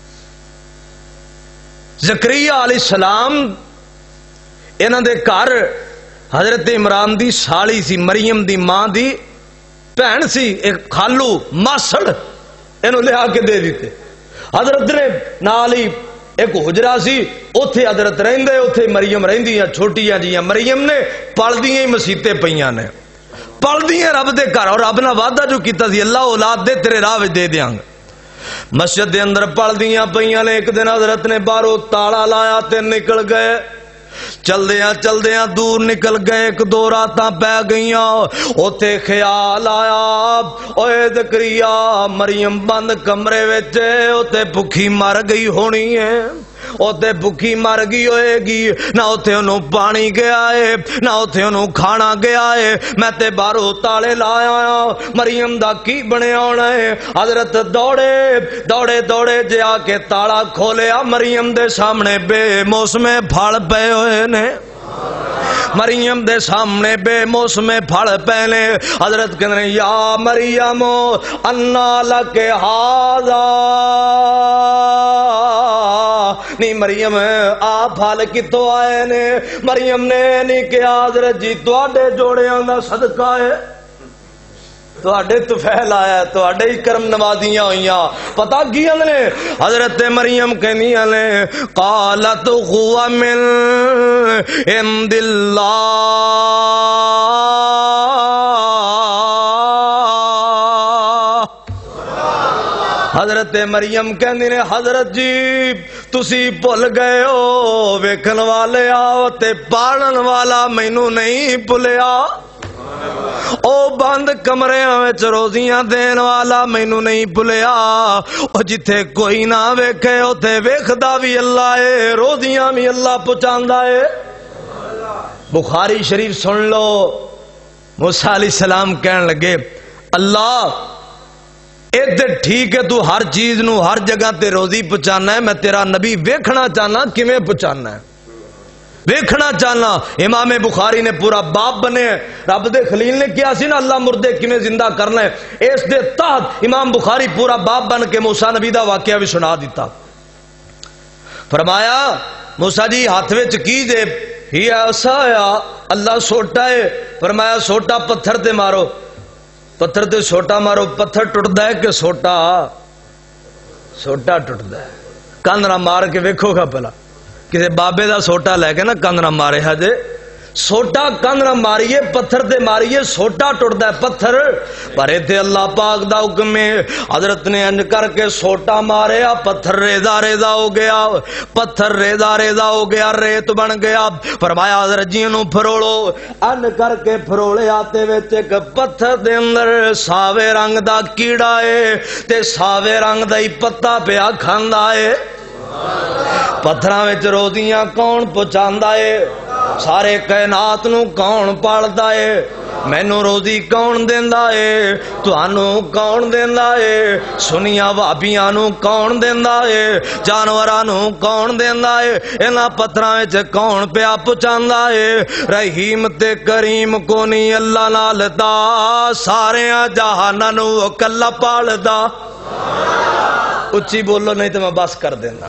زکریا علیہ السلام انہاں دے گھر حضرت عمران دی سالی سی، مریم دی ماں دی بہن سی، ایک خالو ماسڑ انہوں لے آ کے دے دیتے۔ حضرت نے نال ہی ایک حجرہ سی، اوتھے حضرت رہندے، اوتھے مریم رہندیاں چھوٹیاں جیاں، مریم نے پڑھ دیاں مسیطے پیاں نے، پڑھ دیاں رب دے گھر، اور رب نے وعدہ جو کیتا سی اللہ اولاد دے تیرے راہ وچ دے دیاں گا۔ مسجد دے اندر پڑھ دیاں پیاں نے، ایک دن حضرت نے باہروں تالا لایا تے نکل گئے، چلدیاں دور نکل گئے، 1-2 راتاں پہ گئیاں، اوتھے خیال آیا اوے زکریا مریم بند کمرے وچ اوتھے بھکھی مر گئی ہونی ہے، اوتھے بھکھی مر گئی ہوئے گی، نہ اوتھے انہوں پانی گیا ہے نہ اوتھے انہوں کھانا گیا ہے، میں تے باہروں تالے لایا مریم دا کی بنے ہونا ہے۔ حضرت دوڑے جے آ کے تالا کھولیا، مریم دے سامنے بے موسمے پھل پے ہوئے نے، مریم دے سامنے بے موسمے پھل پہنے۔ حضرت کہنے ہیں یا مریم انا لک ھذا، نہیں مریم آ پھل کتوں آئے نے؟ مریم نے نہیں کہا حضرت جی تواڈے جوڑیاں دا صدقہ ہے، تواڈے طفیل آیا، تواڈے ہی کرم نوازیاں ہوئیاں۔ پتہ کی نے حضرت مریم کہنیاں نے قالت هو من عند اللہ، حضرت مریم کہندی نے حضرت جی تسی بھول گئے ہو، ویکھن والے آؤ تے پالن والا مینوں نہیں بھولیا، او بند کمریاں وچ روزیاں دین والا مینوں نہیں بھولیا، او جتھے کوئی نہ ویکھے اوتھے ویکھدا بھی اللہ ہے، روزیاں بھی اللہ پہنچاندا ہے۔ بخاری شریف سن لو، موسیٰ علیہ السلام کہن لگے اللہ ادھر ٹھیک ہے تو ہر چیز نو ہر جگہ تے روزی پہنچانا ہے، میں تیرا نبی ویکھنا چاہنا کیویں پہنچانا ہے۔ دیکھنا چاہنا امام بخاری نے پورا باب بنے رب دے خلیل نے کیا سی نا اللہ مردے کیویں زندہ کرنا ہے اس دے تحت امام بخاری پورا باب بن کے موسیٰ نبی دا واقعہ بھی سنا دیتا فرمایا موسیٰ جی ہاتھ وچ کی جے ہی ایسا آیا اللہ سوٹا ہے فرمایا سوٹا پتھر تے مارو پتھر تے سوٹا مارو پتھر ٹوٹدا ہے کہ سوٹا ٹوٹدا ہے کند نہ مار کے ویکھو گا پہلا کسی بابے دا سوٹا لے کے نا کند نہ مارے ہجے سوٹا کند نہ ماریے پتھر تے ماریے سوٹا ٹوٹدا ہے پتھر پر ایتھے اللہ پاک دا حکم ہے حضرت نے انج کر کے سوٹا ماریا پتھر ریزا ریزا ہو گیا پتھر ریزا ریزا ہو گیا ریت بن گیا فرمایا حضرت جی نو پھروڑو انج کر کے پھروڑے آتے وچ ایک پتھر دے اندر ساوے رنگ دا کیڑا ہے تے ساوے رنگ دا ہی پتا پیا کھاندا ہے پتھراں وچ روزیاں کون پہنچاندا ہے سارے کائنات نو کون پالدا ہے مینوں روزی کون دیندا ہے تانوں کون دیندا ہے سنیاں وابیاں نو کون دیندا ہے جانوراں نو کون دیندا ہے انہاں پتھراں وچ کون پیا پہنچاندا ہے رحیم تے کریم کو نہیں اللہ نال دا سارے جہاناں نو کلا پالدا اچھی بولو نہیں تو میں بس کر دینا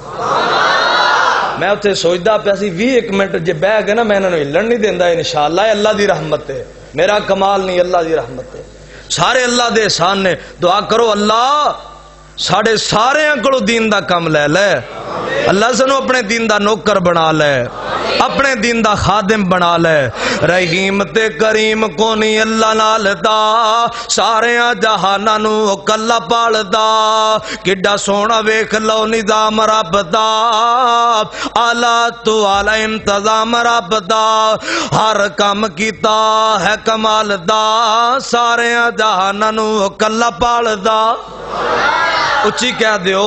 میں اتنے سوچتا پیا سی 20 منٹ جے بہ گئے نا میں انہوں نے ہلن نہیں دینا انشاءاللہ اللہ دی رحمت ہے میرا کمال نہیں اللہ دی رحمت ہے سارے اللہ دے احسان نے دعا کرو اللہ ساڑھے سارے کو دین دا کم لے لے اللہ سنو اپنے دین دا نوکر بنا لے اپنے دین دا خادم بنا لے رحیم تے کریم کو نہیں اللہ نال دا سارے جہاناں نو کلا پال دا کڈا سونا ویکھ لو نظام رب دا اعلی تو اعلی انتظام رب دا ہر کم کیتا ہے کمال دا سارے جہاناں نو کلا پال دا اچھی کہہ دیو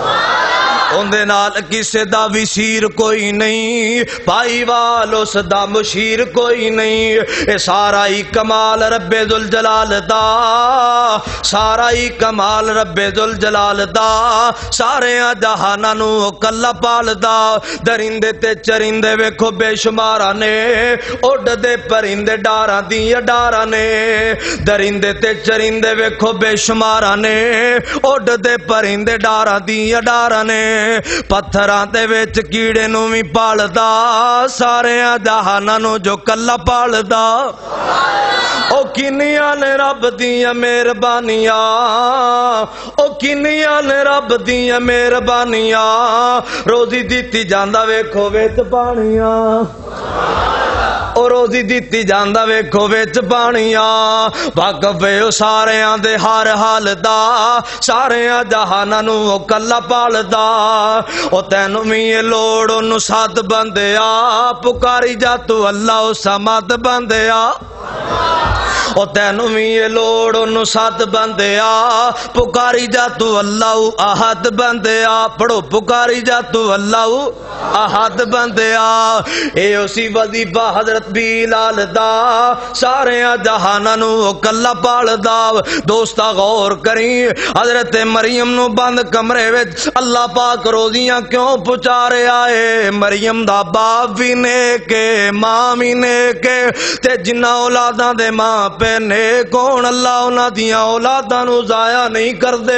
اندے نال کسے دا وسیر کوئی نہیں پائی والو صدا مشیر کوئی نہیں اے سارا ہی کمال رب ذوالجلال دا سارا ہی کمال رب ذوالجلال دا سارے جہاناں نو کلا پال دا درندے تے چرندے ویکھو بے شمارا نے اڈ دے پرندے ڈاراں دی ڈاراں نے درندے تے چرندے ویکھو بے شمارا نے اڈ دے پرندے ڈاراں دی ڈاراں نے پتھراں دے وچ کیڑے نو وی پالدا سارے جہاناں نو جو کلا پالدا او کنیاں نے رب دیاں مہربانیاں او کنیاں نے رب دیاں مہربانیاں روزی دتی جاندا ویکھو وچ پانیاں او روزی دتی جاندا ویکھو وچ پانیاں واقف اے ساریاں دے ہر حال دا سارے جہاناں نو کلا پالدا او تینوں وی لوڑ اونوں سات بندیا پکاری جا تو اللہ سمد بندیا او تینوں وی لوڑ اونوں سات بندیا پکاری جا تو اللہ احد بندیا پڑھو پکاری جا تو اللہ احد بندیا اے اسی وظیفہ حضرت بلال دا سارے جہاناں نو کلا پالدا دوستا غور کریں حضرت مریم نو بند کمرے وچ اللہ پاک روزیاں کیوں پہنچا رہا ہے مریم دا باپ بھی نیک ماں بھی نیک تے جنہ اولاداں دے ماں پہ نیک ہون اللہ انہاں دیاں اولاداں نو ضائع نہیں کر دے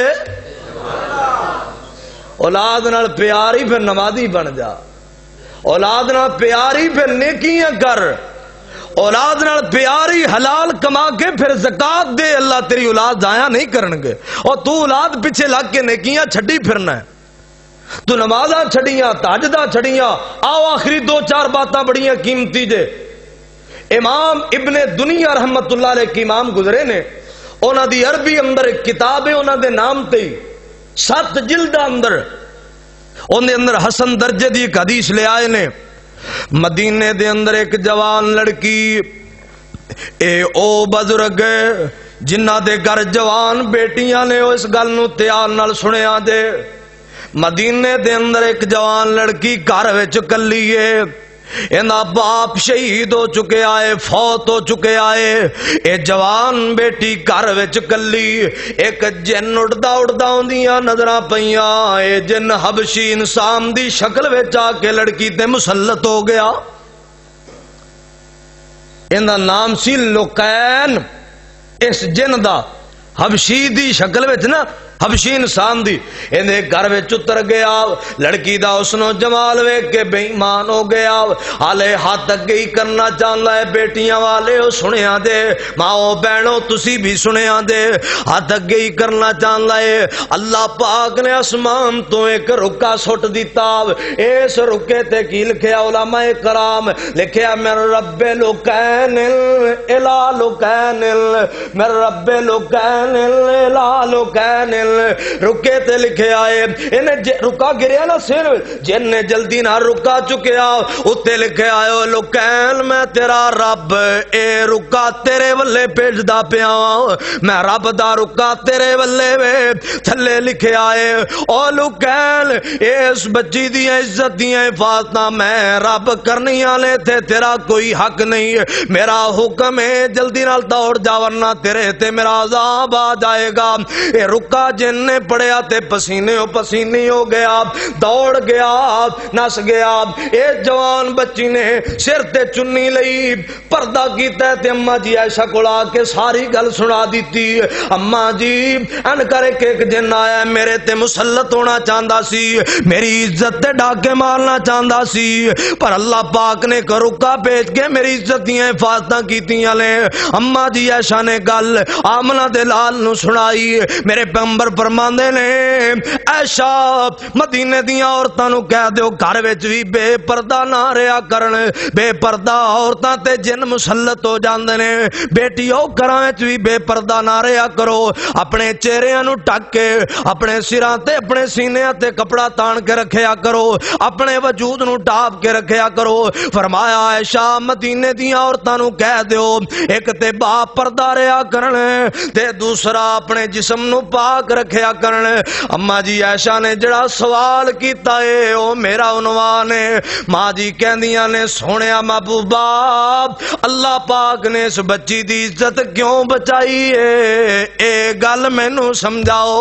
اولاد نال پیاری پھر نمازی بن جا اولاد نال پیاری پھر نیکیاں کر اولاد نال پیاری حلال کما کے پھر زکات دے اللہ تیری اولاد ضائع نہیں کرنگے اور تو اولاد پیچھے لگ کے نیکیاں چھڈی پھرنا ہے تو نمازاں چھڑیاں تہجداں چھڑیاں آؤ آخری 2-4 باتاں بڑیاں قیمتی جے امام ابن دنیا رحمت اللہ علیہ کی امام گزرے نے انہاں دی عربی اندر ایک کتاب ہے انہاں دے نام تے 7 جلد اندر ان دے اندر حسن درجے دی ایک حدیث لے آئے نے مدینے دے اندر ایک جوان لڑکی اے او بزرگ جنہ دے گھر جوان بیٹیاں نے اس گل نو تیار نال سنیا دے مدینے دے اندر ایک جوان لڑکی گھر وچ کلی ہے انہا باپ شہید ہو چکے آئے فوت ہو چکے آئے اے جوان بیٹی گھر وچ کلی ایک جن اڑدا اڑدا ہوندیاں نظراں پیاں اے جن حبشی انسان دی شکل وچ آ کے لڑکی تے مسلط ہو گیا ان دا نام سی لقین، اس جن دا حبشی دی شکل وچ نا حبشی انسان دی اندے گھر وچ اتر گیا، لڑکی دا حسن و جمال ویکھ کے بے ایمان ہو گیا، حالے ہاتھ اگے ہی کرنا چاہندا ہے، بیٹیاں والے او سنیا دے، ماں بہنوں تسی بھی سنیا دے، ہاتھ اگے ہی کرنا چاہندا ہے۔ اللہ پاک نے آسمان تو ایک رکا سٹ دیتا، اس رکے تے کی لکھیا علماء کرام، لکھیا میرے رب لقین الا لقین، میرے رب لقین الا لقین، رکے تے لکھے آئے انہیں رکا گریا نا سر جن نے جلدی نہ رکا چکیا اتے لکھے آئے لقین میں تیرا رب اے رکا تیرے ولے پیج دا پیا میں رب دا رکا تیرے ولے وے تھلے لکھے آئے او لقین اس بچی دی عزت دی حفاظت میں رب کرنی آلے تھے تیرا کوئی حق نہیں، میرا حکم ہے جلدی نال دوڑ جا ورنہ تیرے تے میرا عذاب آ جائے گا۔ اے رکا جن نے پڑھیا تے پسینے ہو پسینی ہو گیا، دوڑ گیا، نس گیا۔ اے جوان بچی نے سر تے چنی لئی پردہ کیتا تے اماں جی عائشہ کول آ کے ساری گل سنا دیتی، اماں جی ان کر کے ایک جن آیا میرے تے مسلط ہونا چاہندا سی، میری عزت تے ڈاکے مارنا چاہندا سی، پر اللہ پاک نے رکا بھیج کے میری عزت دیاں حفاظتاں کیتیاں نے۔ اماں جی عائشہ نے گل آمنہ دے لال نو سنائی، میرے پیغمبر فرماندے نے عائشہ مدینے دیاں عورتاں نو کہہ دیو گھر وچ وی بے پردہ نہ رہیا کرن، بے پردہ عورتاں تے جن مسلط ہو جاندے نے، بیٹیو گھراں وچ وی بے پردہ نہ رہیا کرو، اپنے چہریاں نو ڈھک کے اپنے سراں تے اپنے سینیاں تے کپڑا تان کے رکھیا کرو، اپنے وجود نو ڈھانپ کے رکھیا کرو۔ فرمایا عائشہ مدینے دیاں عورتاں نو کہہ دیو ایک تے با پردہ رہیا کرن تے دوسرا اپنے جسم نو پاک رکھیا کرن۔ اماں جی عائشہ نے جڑا سوال کیتا ہے او میرا عنوان ہے، ماں جی کہندیاں نے سونیا محبوبہ اللہ پاک نے اس بچی دی عزت کیوں بچائی ہے، اے گل مینوں سمجھاؤ،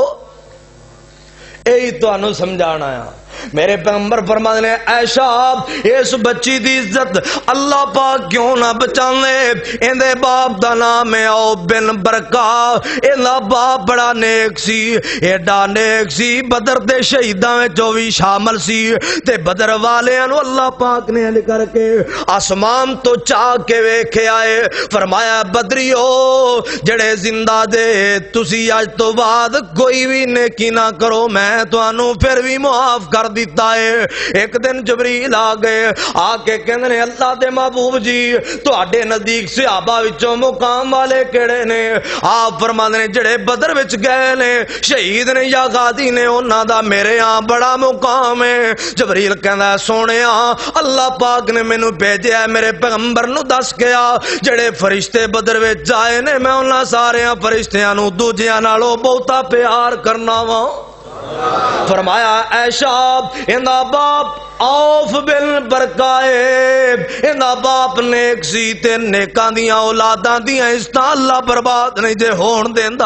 اے تانوں سمجھانا ہے۔ میرے پیغمبر فرماتے ہیں عائشہ اس بچی دی عزت اللہ پاک کیوں نہ بچانے، اندے باپ دا نام ہے او بن برکا، اندا باپ بڑا نیک سی، ایڈا نیک سی بدر دے شہیداں وچ جو بھی شامل سی تے بدر والیاں نو اللہ پاک نے علی کر کے آسمان تو چاہ کے ویکھے آئے، فرمایا بدریو جڑے زندہ دے تسی اج تو بعد کوئی بھی نیکی نہ کرو میں تانوں پھر بھی معاف کر دیتا ہے۔ ایک دن جبریل آ گئے، آ کے کہندے نے اللہ دے محبوب جی تواڈے نزدیک صحابہ وچوں مقام والے کیڑے نے؟ آپ فرماندے نے جڑے بدر وچ گئے نے شہید نے یا غازی نے انہاں دا میرے ہاں بڑا مقام ہے۔ جبریل کہندا ہے سونیا اللہ پاک نے مینوں بھیجیا ہے میرے پیغمبر نو دس گیا جڑے فرشتے بدر وچ آئے نے میں انہاں سارے فرشتیاں نو دوجیاں نالوں بہتا پیار کرنا وا۔ فرمایا عائشہ اندا باپ عوف بن برکائے اندا باپ نیک سی تے نیکاں دیاں اولاداں دیاں عزتاں اللہ برباد نہیں جے ہون دیندا۔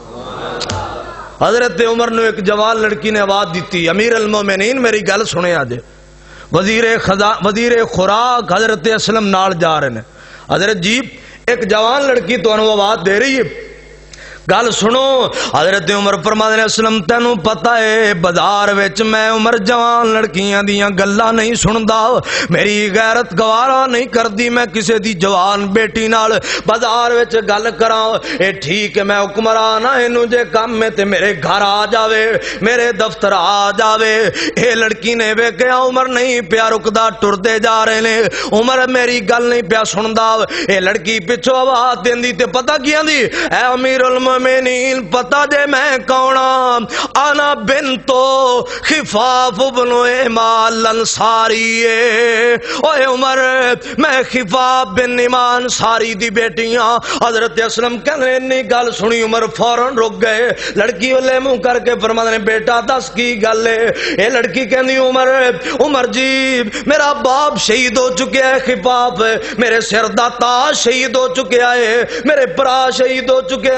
حضرت عمر نو ایک جوان لڑکی نے آواز دیتی، امیر المومنین میری گل سنے آج، وزیر خوراک حضرت اسلم نال جا رہے ہیں، حضرت جی ایک جوان لڑکی تو انہوں آواز دے رہی ہے گل سنو۔ حضرت عمر فرماتے ہیں اسلم تینوں پتہ ہے بازار وچ میں عمر جوان لڑکیاں دیاں گلاں نہیں سندا، میری غیرت گوارا نہیں کردی میں کسے دی جوان بیٹی نال بازار وچ گل کراں، اے ٹھیک ہے میں حکمران ہاں اینوں جے کم ہے تے میرے گھر آ جاوے میرے دفتر آ جاوے۔ اے لڑکی نے ویکھیا عمر نہیں پیا رکدا ٹردے جا رہے نے، عمر میری گل نہیں پیا سندا، اے لڑکی پچھوں آواز دیندی تے پتہ کی آندی اے امیر المومنین پتہ جے میں کونا انا بنتو خفاف بن ایمال انصاری، اوے عمر میں خفاف بن ایمان ساری دی بیٹیاں۔ حضرت اسلم کہنے انی گل سنی عمر فوراً رک گئے، لڑکی والے منہ کر کے فرماتے ہیں بیٹا دس کی گل ہے؟ اے لڑکی کہندی عمر جی میرا باپ شہید ہو چکا ہے خفاف، میرے سر دا تاج شہید ہو چکا ہے، میرے برا شہید ہو چکے نے،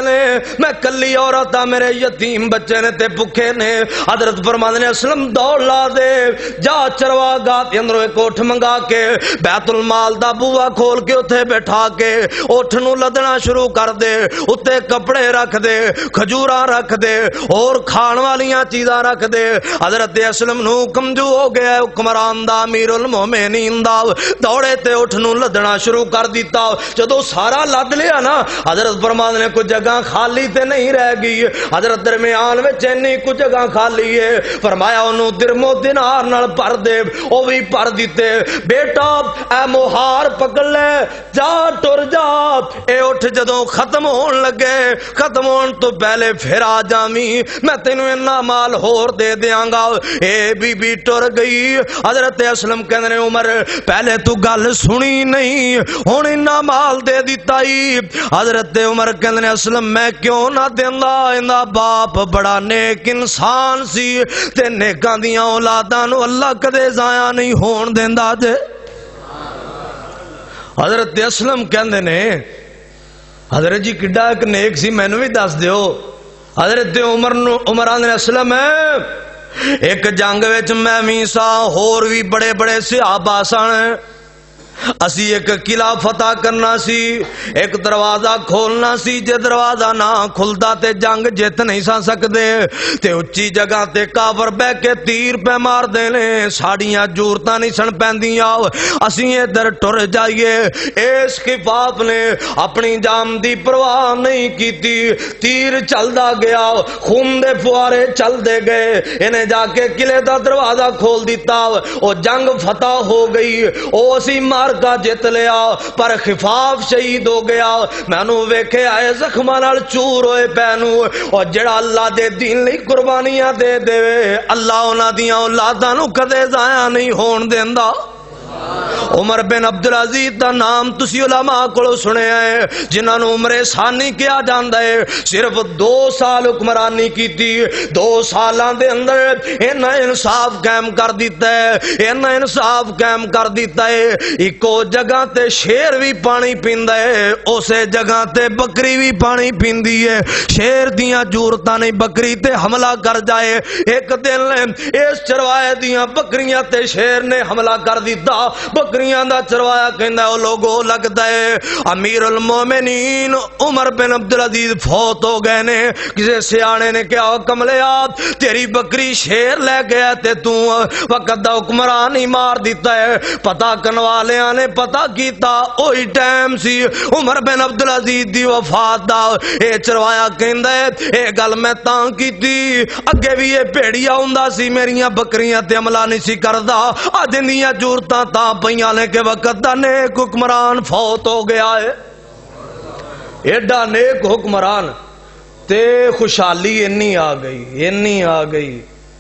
میں کلی عورت ہاں، میرے یتیم بچے نے تے بھکے نے. حضرت فرماندے نے اسلم دوڑ لا دے، جا چروا گاہ دے اندروں ایک اٹھ منگا کے بیت المال دا بوا کھول کے اتنے بٹھا کے اٹھ نو لدنا شروع کر دے، اتنے کپڑے رکھ دے، کھجوراں رکھ دے، اور کھان والیاں چیزاں رکھ دے. حضرت اسلم نو کمجو ہو گیا حکمران دا امیر المومنین دا، دوڑے تے اٹھ نو لدنا شروع کر دیتا. جدو سارا لد لیا نا حضرت فرماندے نے کوئی جگہ خالی تے نہیں رہ گئی. حضرت درمیان وچ اینی کوئی جگہ خالی ہے، فرمایا انہوں درم و دینار نال بھر دے، او بھی بھر دیتے. بیٹا اے مہار پکڑ لے، جا ٹر جا. اے اٹھ جدوں ختم ہون لگے، ختم ہون تو پہلے پھر آ جاویں، میں تینوں اتنا مال ہور دے دیاں گا. اے بی ٹر گئی. حضرت اسلم کہندے نے عمر پہلے تو گل سنی نہیں، ہن اتنا مال دے دیتا ہی. حضرت عمر کہندے نے اسلم میں کیوں نہ دیندا، ایندا باپ بڑا نیک انسان سی تے نیکاں دیاں اولاداں نو اللہ کدے ضائع نہیں ہون دیندا جے. حضرت اسلم کہندے نے حضرت جی کڈا ایک نیک سی مینوں بھی دس دیو. حضرت عمر آندے اسلم ایک جنگ وچ میں بھی سا، ہور بھی بڑے بڑے صحابہ سن. اسی ایک قلعہ فتح کرنا سی، ایک دروازہ کھولنا سی. جے دروازہ نہ کھلدا تے جنگ جیت نہیں سا سکدے. تے اچھی جگہ تے کافر بہ کے تیر پہ مار دینے، ساڑیاں جورتاں نہیں سن پیندیاں. اسی ادھر ٹر جائیے. اس خفاف نے اپنی جان دی پرواہ نہیں کیتی، تیر چلدا گیا، خون دے فوارے چل دے گئے. انہیں جا کے قلعے دا دروازہ کھول دیتا. او جنگ فتح ہو گئی، او اسی کا جت لیا، پر خفاف شہید ہو گیا. میں نو ویکھے آئے زخماں نال چور ہوئے پینو. اور جڑا اللہ دے دین لئی قربانیاں دے دے اللہ انہاں دیاں اولاداں نو کدے ضائع نہیں ہون دیندا. عمر بن عبدالعزیز دا نام تسی علماء کو سنے ہیں، جنہاں نو عمر ثانی کیا جاندا ہے. صرف 2 سال حکمرانی کی تھی. 2 سالاں دے اندر انہاں انصاف قائم کر دیتا ہے، انہاں انصاف قائم کر دیتا ہے. ایکو جگہ تے شیر بھی پانی پیندا ہے، اسے جگہ تے بکری بھی پانی پیندی ہے. شیر دیاں جورتاں نہیں بکری تے حملہ کر جائے. ایک دن اس چروائے دیاں بکریاں تے شیر نے حملہ کر دیتا. بکریاں دا چروایا کہندا ہے او لوگو لگدا ہے امیر المومنین عمر بن عبدالعزیز فوت ہو گئے نے. کسی سیانے نے کہا کملیا تیری بکری شیر لے گیا تے تو وقت دا حکمران ہی مار دیتا ہے. پتہ کرن والیاں نے پتہ کیتا اوہی ٹائم سی عمر بن عبدالعزیز دی وفات دا. اے چروایا کہندا ہے اے گل میں تاں کیتی، اگے بھی اے بھیڑیا ہوندا سی میریاں بکریاں تے حملہ نہیں سی کردا. اج دیاں جورتاں تا پئیاں نے کہ وقت دا نیک حکمران فوت ہو گیا ہے. ایڈا نیک حکمران تے خوشحالی انی آ گئی.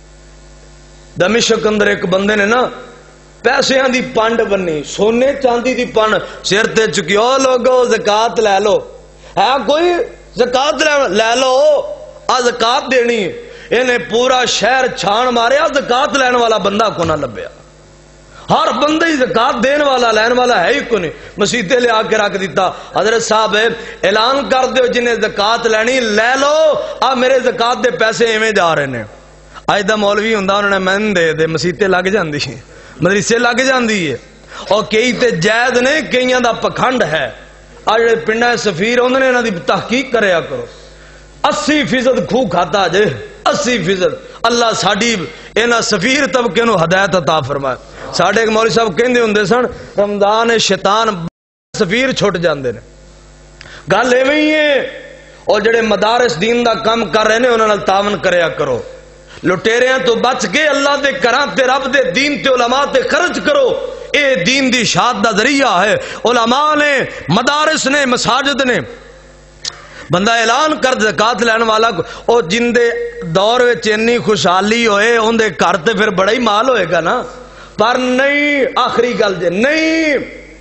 دمشق اندر ایک بندے نے نا پیسیاں دی پنڈ بنی، سونے چاندی دی پنڈ سر تے چکی. او لوگو زکات لے لو، ہے کوئی زکات لے لو، آ زکات دینی. انہیں پورا شہر چھان ماریا، زکات لین والا بندہ کو نہ لبیا. ہر بندہ ہی زکات دین والا لین والا ہے ہی کو نہیں. مسیطے لے آ کے رکھ دیتا. حضرت صاحب اعلان کر دیو جنہیں زکات لینی لے لو، آ میرے زکات دے پیسے ایویں جا رہے ہیں. اج دا مولوی ہوندا انہوں نے من دے مسیطے لگ جاندی، مدرسے لگ جاندی ہے. اور کئی تے جائز نے، کئیاں دا پکھنڈ ہے. آ جڑے پنڈاں سفیر ہوندے نے انہاں دی تحقیق کریا کرو. 80% کھو کھاتا جے، 80%. اللہ ساڈی انہاں سفیر طبقے نو ہدایت عطا فرمائے. ساڈے ایک مولوی صاحب کہندے ہوندے سن رمضان شیطان سفیر چھٹ جاندے نے. گل ایویں ہی ہے. اور جڑے مدارس دین دا کام کر رہے نے انہاں نال تعاون کریا کرو. لٹیریاں تو بچ کے اللہ دے گھراں تے رب دے دین تے علماء تے خرچ کرو. اے دین دی شاد دا ذریعہ ہے. علماء نے، مدارس نے، مساجد نے. بندہ اعلان کر زکات لین والا او جن دے دور وچ اتنی خوشحالی ہوئے ان دے گھر تے پھر بڑا ہی مال ہوئے گا نا. پر نہیں، آخری گل جے نہیں.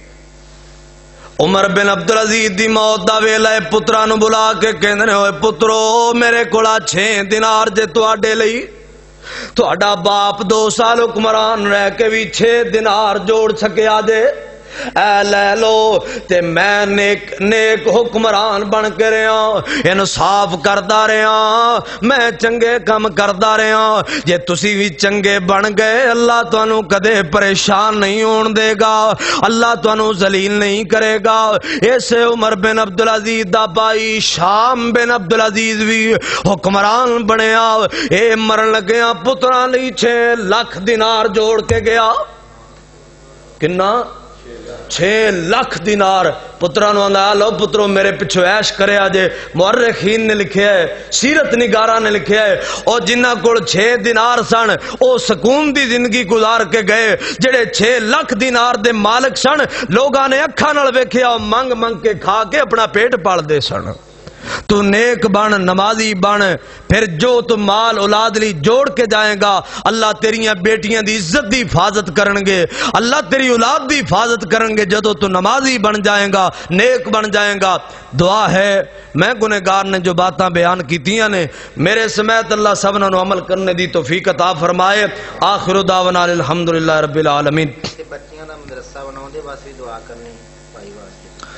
عمر بن عبدالعزیز دی موت دا ویلا پتراں نو بلا کے کہندے نے اوے پترو میرے کول 6 دینار جے تواڈے لئی. تہاڈا باپ 2 سال حکمران رہ کے بھی 6 دینار جوڑ سکیا جے. اے لے لو تے میں نیک حکمران بن کے رہا، انصاف کردا رہا، میں چنگے کم کردا رہا، جے تسی بھی چنگے بن گئے اللہ تانوں کدے پریشان نہیں ہون دے گا، اللہ تانوں ذلیل نہیں کرے گا۔ ایسے عمر بن عبدالعزیز دا بھائی شام بن عبدالعزیز بھی حکمران بنیا، اے مرن لگیا پتراں لئی 6 لاکھ دینار جوڑ کے گیا۔ کنا 6 لاکھ دینار پتراں نوں آندا لو پترو میرے پیچھے عیش کرے آجے۔ مورخین نے لکھیا ہے، سیرت نگاراں نے لکھیا ہے، اور جنہ کول 6 دینار سن او سکون دی زندگی گزار کے گئے، جڑے 6 لاکھ دینار دے مالک سن لوگاں نے اکھاں نال ویکھیا منگ منگ کے کھا کے اپنا پیٹ پال دے سن۔ تو نیک بن، نمازی بن، پھر جو تو مال اولاد لی جوڑ کے جائیں گا اللہ تیریاں بیٹیاں دی عزت دی حفاظت کرن گے، اللہ تیری اولاد دی حفاظت کرن گے۔ جدو تو نمازی بن جائیں گا، نیک بن جائیں گا، دعا ہے میں گنہگار نے جو باتاں بیان کیتیاں نے میرے سمیت اللہ سبنا نو عمل کرنے دی توفیق عطا فرمائے۔ آخر دعوانا الحمدللہ رب العالمین۔ بچیاں دا مدرسہ بناؤندے واسطے دعا کرنی بھائی واسطے۔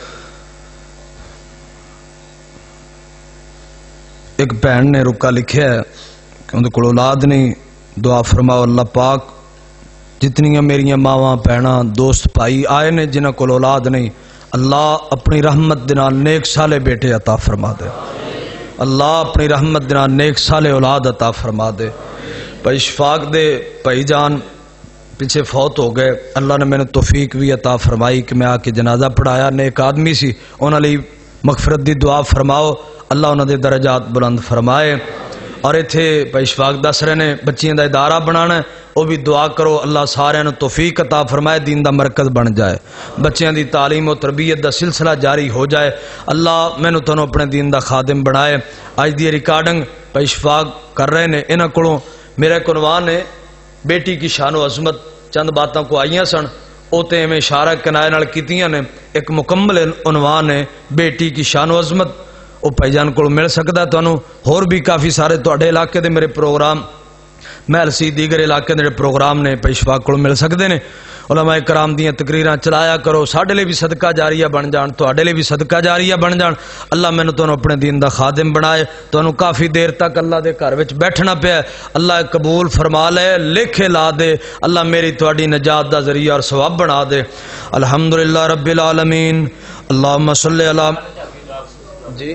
ایک بہن نے رکا لکھیا ہے کہ اندر کول اولاد نہیں، دعا فرماؤ اللہ پاک جتنی میریاں ماواں بہناں دوست بھائی آئے نے جنہاں کول اولاد نہیں، اللہ اپنی رحمت دے نال نیک صالح بیٹے عطا فرما دے، اللہ اپنی رحمت دے نال نیک صالح اولاد عطا فرما دے۔ بھائی شفاق دے بھائی جان پیچھے فوت ہو گئے، اللہ نے میں نے توفیق بھی عطا فرمائی کہ میں آ کے جنازہ پڑھایا، نیک آدمی سی، انہاں لئی مغفرت دی دعا فرماؤ، اللہ انہاں دے درجات بلند فرمائے۔ اور ایتھے بھائی شفاق دس رہے نے بچیاں دا ادارہ بنانا ہے، وہ بھی دعا کرو اللہ سارے نو توفیق عطا فرمائے، دین دا مرکز بن جائے، بچیاں دی تعلیم و تربیت دا سلسلہ جاری ہو جائے، اللہ مینوں تانوں اپنے دین دا خادم بنائے۔ اج دی ریکارڈنگ بھائی شفاق کر رہے نے، انہاں کولوں میرے عنوان نے بیٹی کی شان و عظمت چند باتاں کو آئیاں سن، او تے میں اشارہ کنائے نال کیتیاں نے، ایک مکمل عنوان ہے بیٹی کی شان و عظمت، وہ بھائی جان کو مل سکتا ہے تانوں، اور بھی کافی سارے تواڈے علاقے دے میرے پروگرام محل سی دیگر علاقے دے پروگرام نے بھائی شفاق کو مل سکتے ہیں۔ علماء کرام دیاں تقریراں چلایا کرو، ساڈے لے بھی صدقہ جاریہ بن جان، تواڈے لے بھی صدقہ جاریہ بن جان، اللہ مینوں تانوں اپنے دین دا خادم بنائے۔ تانوں کافی دیر تک اللہ دے گھر وچ بیٹھنا پیا، اللہ قبول فرما لے، لکھے لا دے، اللہ میری تواڈی نجات دا ذریعہ اور ثواب بنا دے۔ الحمدللہ رب العالمین، اللہم صلی علی جی۔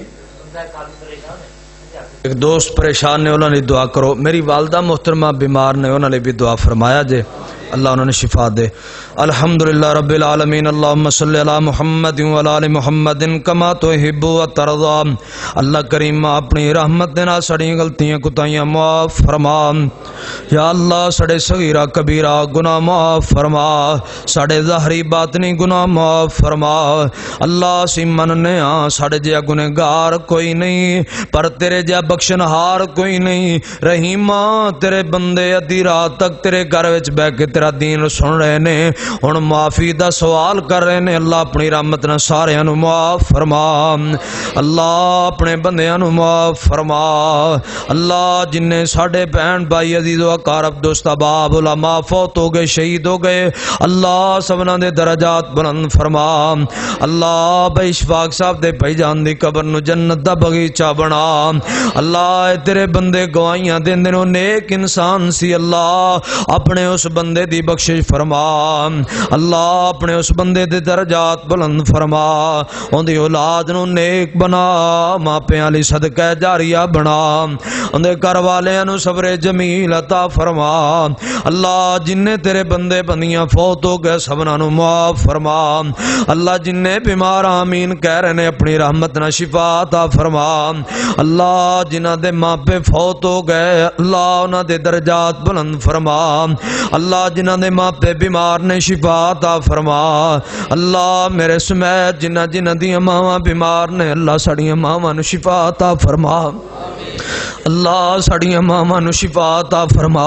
ایک دوست پریشان نے، انہوں نے دعا کرو، میری والدہ محترمہ بیمار نے، انہوں نے بھی دعا فرمایا جے اللہ انہوں نے شفا دے۔ الحمدللہ رب العالمین، اللہم صلی علی محمد وعلی آل محمد کما تحب و ترضی۔ اللہ کریم اپنی رحمت دینا سڑی غلطیاں کوتاہیاں معاف فرما، یا اللہ سڑے صغیرہ کبیرہ گناہ معاف فرما، سڑے ظاہری باطنی گناہ معاف فرما۔ اللہ سی مننے ہاں سڑے جیا گنہگار کوئی نہیں، پر تیرے جیا بخشنہار کوئی نہیں۔ رحیمہ تیرے بندے ادھی رات تک تیرے گھر وچ بیٹھ کے تیرا دین سن رہے نے، ہن معافی دا سوال کر رہے نے، اللہ اپنی رحمت نال سارے نو معاف فرما، اللہ اپنے بندیاں نو معاف فرما۔ اللہ جن نے ساڈے بہن بھائی عزیز و اقارب دوست احباب علماء فوت ہو گئے، شہید ہو گئے، اللہ سبنا دے درجات بلند فرما۔ اللہ بھائی شفاق صاحب دے بھائی جان دی قبر نو جنت دا باغیچہ بنا۔ اللہ تیرے بندے گواہیاں دیندے نو نیک انسان سی، اللہ اپنے اس بندے دی بخشش فرما، اللہ اپنے اس بندے دے درجات بلند فرما، ان دی اولاد نو نیک بنا، ماپیاں لئی صدقہ جاریہ بنا، ان دے گھر والیاں نو صبر جمیل عطا فرما۔ اللہ جن تیرے بندے بندیاں فوت ہو گئے سبنا نو معاف فرما۔ اللہ جن بیمار آمین کہہ رہے نے اپنی رحمت نہ شفا عطا فرما۔ اللہ جنہ دے ماں پہ فوت ہو گئے اللہ انہ دے درجات بلند فرما۔ اللہ جنہ دے ماں پہ بیمار نے شفا عطا فرما۔ اللہ میرے سمیت جنہ دی ماں بیمار نے اللہ سڑیاں ماں نو شفا عطا فرما، اللہ سڑیاں ماں نو شفا عطا فرما،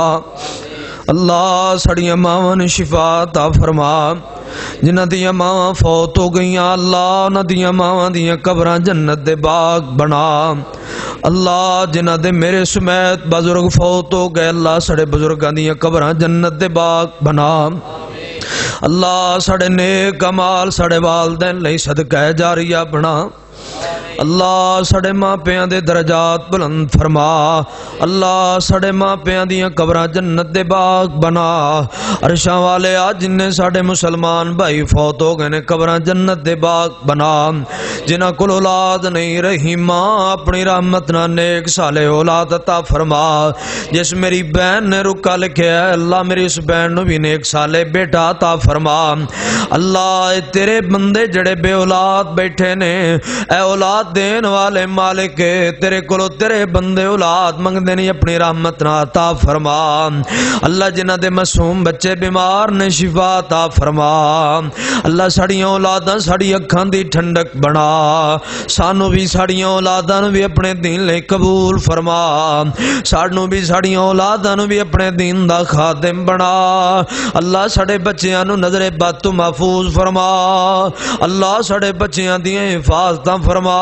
اللہ سڑیاں ماں نو شفا عطا فرما۔ جنہ دیاں ماں فوت ہو گئیاں اللہ انہ دیاں ماں دیاں قبراں جنت دے باغ بنا۔ اللہ جنہ دے میرے سمیت بزرگ فوت ہو گئے اللہ سڑے بزرگاں دیاں قبراں جنت دے باغ بنا۔ اللہ ساڑے نیک امال ساڑے والدین لئی صدقہ جاریہ بنا اللہ ساڑے ماں پیاں دے درجات بلند فرما اللہ ساڑے ماں پیاں دیاں قبراں جنت دے باغ بنا عرشاں والے آج جنہیں ساڑے مسلمان بھائی فوت ہو گئے نے قبراں جنت دے باغ بنا جنہاں کل اولاد نہیں رہی ماں اپنی رحمت نہ نیک صالح اولاد عطا فرما جس میری بہن نے رکا لکھے ہے اللہ میری اس بہن نو بھی نیک صالح بیٹا عطا فرما اللہ تیرے بندے جڑے بے اولاد بیٹھے نے اے اولاد دین والے مالک تیرے کولو تیرے بندے اولاد منگدے نہیں اپنی رحمت نہ عطا فرما اللہ جنہاں دے معصوم بچے بیمار نے شفا عطا فرما اللہ ساڑیاں اولاداں ساڑی اکھاں دی ٹھنڈک بنا سانو بھی ساڑیاں اولاداں بھی اپنے دین لے قبول فرما سانو بھی ساڑیاں اولاداں بھی اپنے دین دا خادم بنا اللہ ساڑے بچیاں نو نظر بد تو محفوظ فرما اللہ ساڑے بچیاں دی حفاظتاں فرما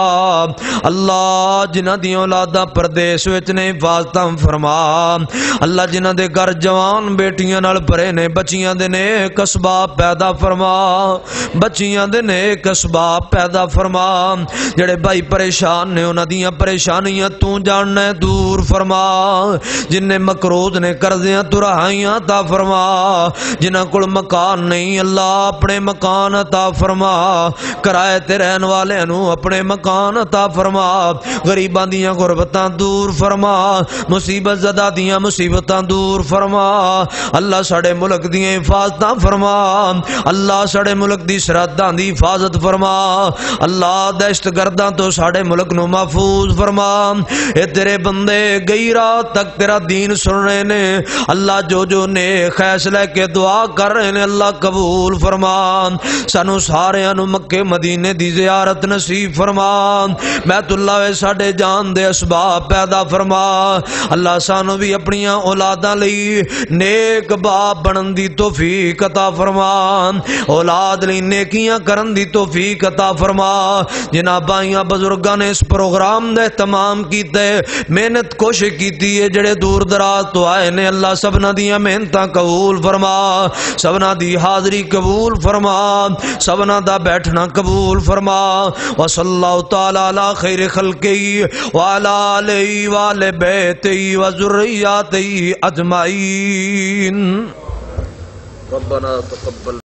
اللہ جنہ دی اولاداں پردیس وچ نے حفاظتاں فرما اللہ جنہ دے گھر جوان بیٹیاں نال بھرے نے بچیاں دے نیک اسباب پیدا فرما بچیاں دے نیک اسباب پیدا فرما جڑے بھائی پریشان نے انہاں دیاں پریشانیاں تو جاننا دور فرما جن نے مقروض نے قرضیاں تو رہائیاں عطا فرما جنہاں کول مکان نہیں اللہ اپنے مکان عطا فرما کرائے تے رہن والے انو اپنے مکان عطا فرما غریباں دیاں غربتاں دور فرما مصیبت زدہ دیاں مصیبتاں دور فرما اللہ ساڑے ملک دیاں حفاظتاں فرما اللہ ساڑے ملک دی سرحداں دی حفاظت فرما اللہ دہشت گرداں تو ساڑے ملک نو محفوظ فرما اے تیرے بندے گئی رات تک تیرا دین سن رہے نے اللہ جو نیک فیصلے کے دعا کر رہے نے اللہ قبول فرما سانو سارے انو مکے مدینے دی زیارت نصیب فرما بیت اللہ وے ساڑے جان دے اسباب پیدا فرما اللہ سانو بھی اپنی اولاداں لئی نیک باپ بنن دی توفیق عطا فرما اولاد لئی نیکیاں کرن دی توفیق عطا فرما جنہاں بھائیاں بزرگاں نے اس پروگرام دا اہتمام کیتے محنت کوشش کیتی ہے جڑے دور دراز تو آئے نے اللہ سبنا دیاں محنتاں قبول فرما سبنا دی حاضری قبول فرما سبنا دا بیٹھنا قبول فرما وصلی اللہ تعالی علی خیر خلقی وعلی آلہ وآل بیتہ وذریاتہ اجمعین ربنا تقبل